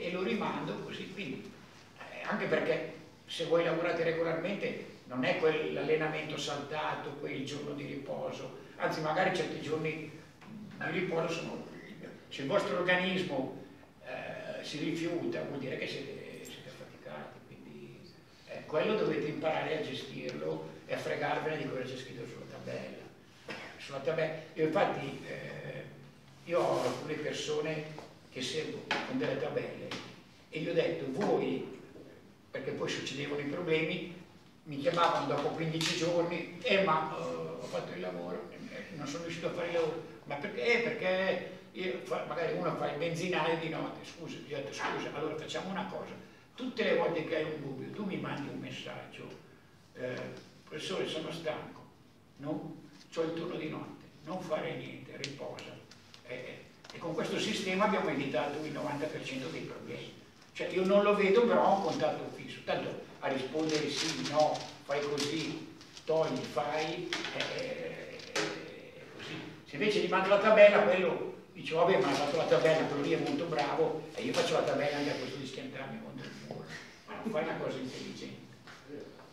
e lo rimando così, quindi eh, anche perché se voi lavorate regolarmente non è quell'allenamento saltato, quel giorno di riposo, anzi magari certi giorni di riposo sono, se il vostro organismo eh, si rifiuta vuol dire che siete, siete affaticati, quindi eh, quello dovete imparare a gestirlo e a fregarvene di quello che c'è scritto sulla tabella. Sulla tabella. Io infatti eh, io ho alcune persone che seguo con delle tabelle e gli ho detto voi, perché poi succedevano i problemi, mi chiamavano dopo quindici giorni, eh ma uh, ho fatto il lavoro, eh, non sono riuscito a fare il lavoro, ma perché? Eh, perché io fa, magari uno fa il benzinaio di notte, scusa, gli ho detto scusa, allora facciamo una cosa, tutte le volte che hai un dubbio tu mi mandi un messaggio, eh, professore sono stanco, no? C'ho il turno di notte, non fare niente, riposa. Eh, e con questo sistema abbiamo evitato il novanta per cento dei problemi. Cioè io non lo vedo però ho un contatto fisso, tanto a rispondere sì, no, fai così, togli, fai, eh, eh, così. Se invece gli mando la tabella, quello dice vabbè ma ha fatto la tabella, quello lì è molto bravo e io faccio la tabella anche a questo di schiantarmi contro il muro. Ma non fai una cosa intelligente.